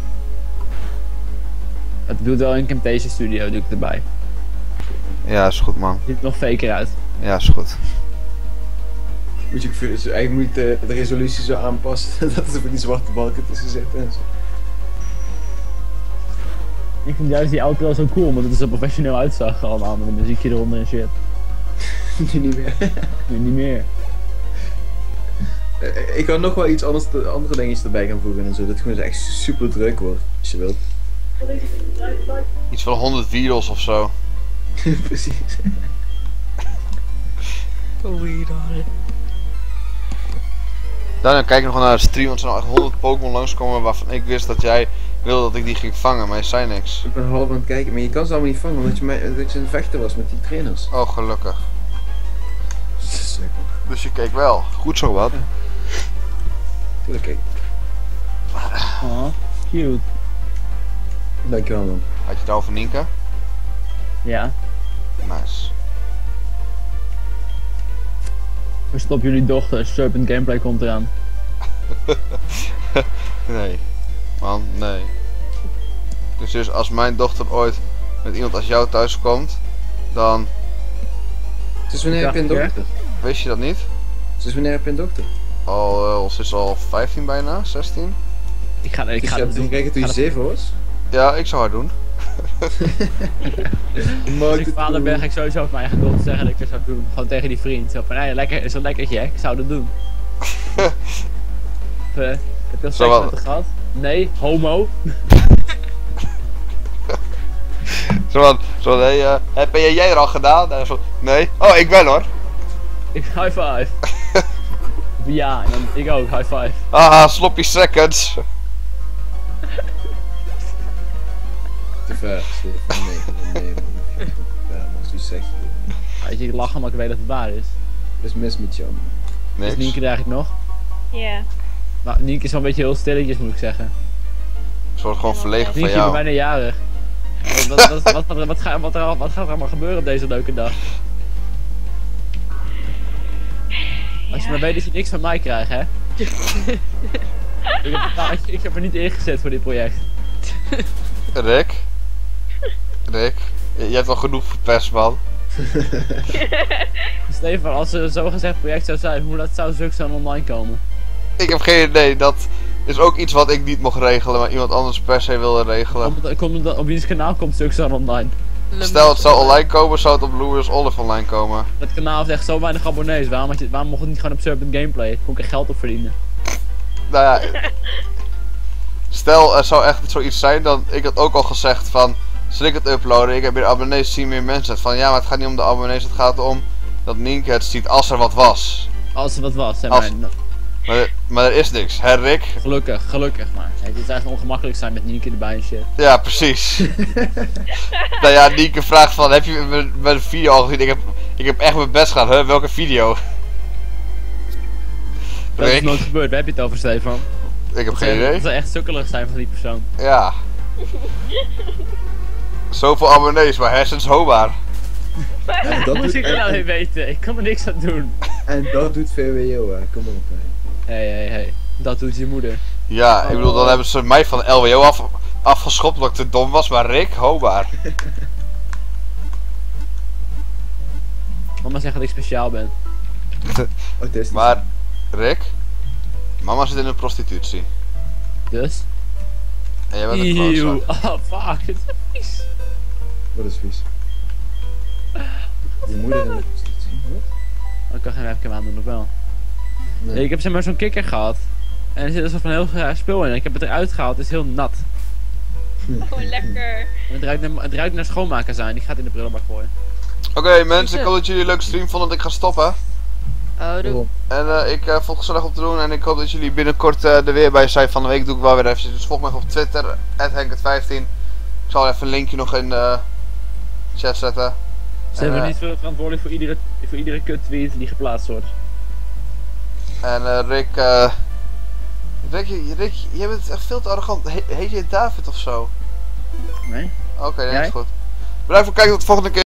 S8: Het doet wel in Camtasia Studio, doe ik erbij.
S3: Ja, is goed man.
S8: Ziet er nog faker uit.
S3: Ja, is goed.
S7: Moet je, dus eigenlijk moet je de, de resolutie zo aanpassen dat er voor die zwarte balken tussen zitten en zo.
S8: Ik vind juist die auto wel zo cool, omdat het er zo professioneel uitzag allemaal, met een muziekje eronder en shit.
S7: Nu niet meer.
S8: Nu niet meer.
S7: Eh, Ik kan nog wel iets anders, te- andere dingetjes erbij gaan voegen en zo. Dat het gewoon echt super druk wordt, als je wilt.
S3: Iets van honderd virals of zo.
S7: Precies.
S3: Daarna kijk ik nog wel naar de stream, want er zijn al echt honderd Pokémon langskomen waarvan ik wist dat jij wilde dat ik die ging vangen, maar je zei niks.
S7: Ik ben half aan het kijken, maar je kan ze allemaal niet vangen omdat je, mij, dat je een vechter was met die trainers.
S3: Oh, gelukkig.
S7: Sukkel.
S3: Dus je keek wel. Goed zo wat.
S7: Tuurlijk, kijk.
S8: Oh, cute.
S7: Dankjewel man.
S3: Had je het over Nienke?
S8: Ja.
S3: Nice.
S8: Verstop jullie dochter, Serpent Gameplay komt eraan.
S3: Nee. Man, nee. Dus, dus als mijn dochter ooit met iemand als jou thuis komt, dan
S7: Dus wanneer heb je een
S8: Ja.
S7: dochter?
S3: wist je dat niet?
S7: Dus wanneer heb je een dochter?
S3: Al, uh, ze is al vijftien bijna, zestien.
S8: Ik ga, ik
S7: Dus
S8: ga
S7: je
S8: het
S7: hebt
S8: doen.
S7: gekeken toen je
S8: Ga
S7: zeven was?
S3: Ja, ik zou haar doen.
S8: Als ik vader ben, ga ik sowieso over mijn eigen dochter zeggen dat ik het zou doen. Gewoon tegen die vriend. Zo van, hey, lekker, is dat lekkertje, hè? Ik zou dat doen. uh, heb je al
S3: Zo
S8: seks
S3: wel.
S8: met haar gehad? Nee, homo.
S3: Zo van, zo van, hey, uh, heb jij jij er al gedaan? En zo, nee. Oh, ik ben hoor.
S8: Ik high five. Ja, en dan ik ook, high five.
S3: Haha, sloppy seconds.
S7: Te ver, Stefan. Nee, nee, nee. nee. Ja, maar zo zeg je.
S8: Weet je, ik lach omdat ik weet dat het waar is.
S7: Dat is mis met jou.
S8: Is
S3: Niks.
S8: Nienke er eigenlijk nog?
S5: Ja.
S8: Nou, Nienke is wel een beetje heel stilletjes, moet ik zeggen.
S3: Ze wordt gewoon verlegen van
S8: Nienke, je bent
S3: jou.
S8: bijna jarig. Wat, wat, wat, wat, wat, wat, ga- wat, er- wat gaat er allemaal gebeuren op deze leuke dag? Als je maar weet dat je niks van mij krijgt, hè? ik, heb, nou, ik, ik heb er niet ingezet voor dit project.
S3: Rick? Rick? Je, je hebt wel genoeg verpest, man.
S8: Stefan, als er een zogezegd project zou zijn, hoe dat zou zulks dan online komen?
S3: Ik heb geen idee. Dat is ook iets wat ik niet mocht regelen, maar iemand anders per se wilde regelen.
S8: Komt het, komt het, op wiens kanaal komt zulks dan online?
S3: Stel het zou online komen, zou het op Louis Olive online komen.
S8: Dat kanaal heeft echt zo weinig abonnees, waarom, had je, waarom mocht het niet gewoon op Serpent Gameplay? Kon ik er geld op verdienen?
S3: Nou ja, stel er zou echt zoiets zijn, dan ik had ook al gezegd van, zal ik het uploaden, ik heb meer abonnees, zien meer mensen het. Van ja, maar het gaat niet om de abonnees, het gaat om dat Nienke het ziet als er wat was.
S8: Als er wat was, hè,
S3: Als-
S8: maar nou,
S3: Maar, maar er is niks, hè Rick?
S8: gelukkig, gelukkig maar. Het zou echt ongemakkelijk zijn met Nienke erbij en shit.
S3: Ja, precies. Nou ja, Nienke vraagt van, heb je mijn, mijn video al gezien? Ik heb, ik heb echt mijn best gedaan, hè? Welke video?
S8: Dat is
S3: Rick?
S8: nooit gebeurd, waar heb je het over, Stefan?
S3: Ik heb
S8: Dat
S3: geen
S8: zou-
S3: idee.
S8: Dat zou echt sukkelig zijn van die persoon.
S3: Ja. Zoveel abonnees, maar hersens hobaar.
S7: En dat
S8: Moest
S7: doet,
S8: ik er nou
S7: en,
S8: weer weten? Ik kan er niks aan doen.
S7: en dat doet V W O, hè. Kom op, hè.
S8: Hé, hé, hé. Dat doet je moeder.
S3: Ja, ik bedoel, dan hebben ze mij van L W O af, afgeschopt omdat ik te dom was, maar Rick, hobaar.
S8: Mama zegt dat ik speciaal ben.
S7: Autistisch.
S3: Maar, Rick, mama zit in een prostitutie.
S8: Dus?
S3: En jij bent een
S8: Eeuw.
S3: klootzak.
S8: Oh, fuck. Het is vies.
S7: Wat is vies. Je moeder in de prostitutie, wat?
S8: Oh, ik kan geen webcam aandoen, of wel?
S7: Nee.
S8: Nee, ik heb zeg maar zo'n kikker gehad. En er zit dus van heel graag spul in. Ik heb het eruit gehaald, het is heel nat.
S5: Oh, lekker.
S8: En het ruikt naar, het ruikt naar schoonmaken zijn. Ik ga het in de prullenbak gooien.
S3: Oké okay, mensen, ik hoop dat jullie een leuke stream vonden, dat ik ga stoppen.
S4: Oh, doe.
S3: En uh, ik uh, vond het gezellig om te doen en ik hoop dat jullie binnenkort uh, er weer bij zijn. Van de week doe ik wel weer even. Dus volg me even op Twitter, at henket vijftien. Ik zal even een linkje nog in de chat zetten.
S8: Ze hebben
S3: uh,
S8: niet veel verantwoordelijk voor iedere, voor iedere kut tweet die geplaatst wordt.
S3: En uh, Rick, uh, Rick, Rick, jij bent echt veel te arrogant. He heet je David of zo?
S8: Nee?
S3: Oké, okay, nee,
S8: Jij?
S3: is goed. Bedankt voor het kijken, tot de volgende keer.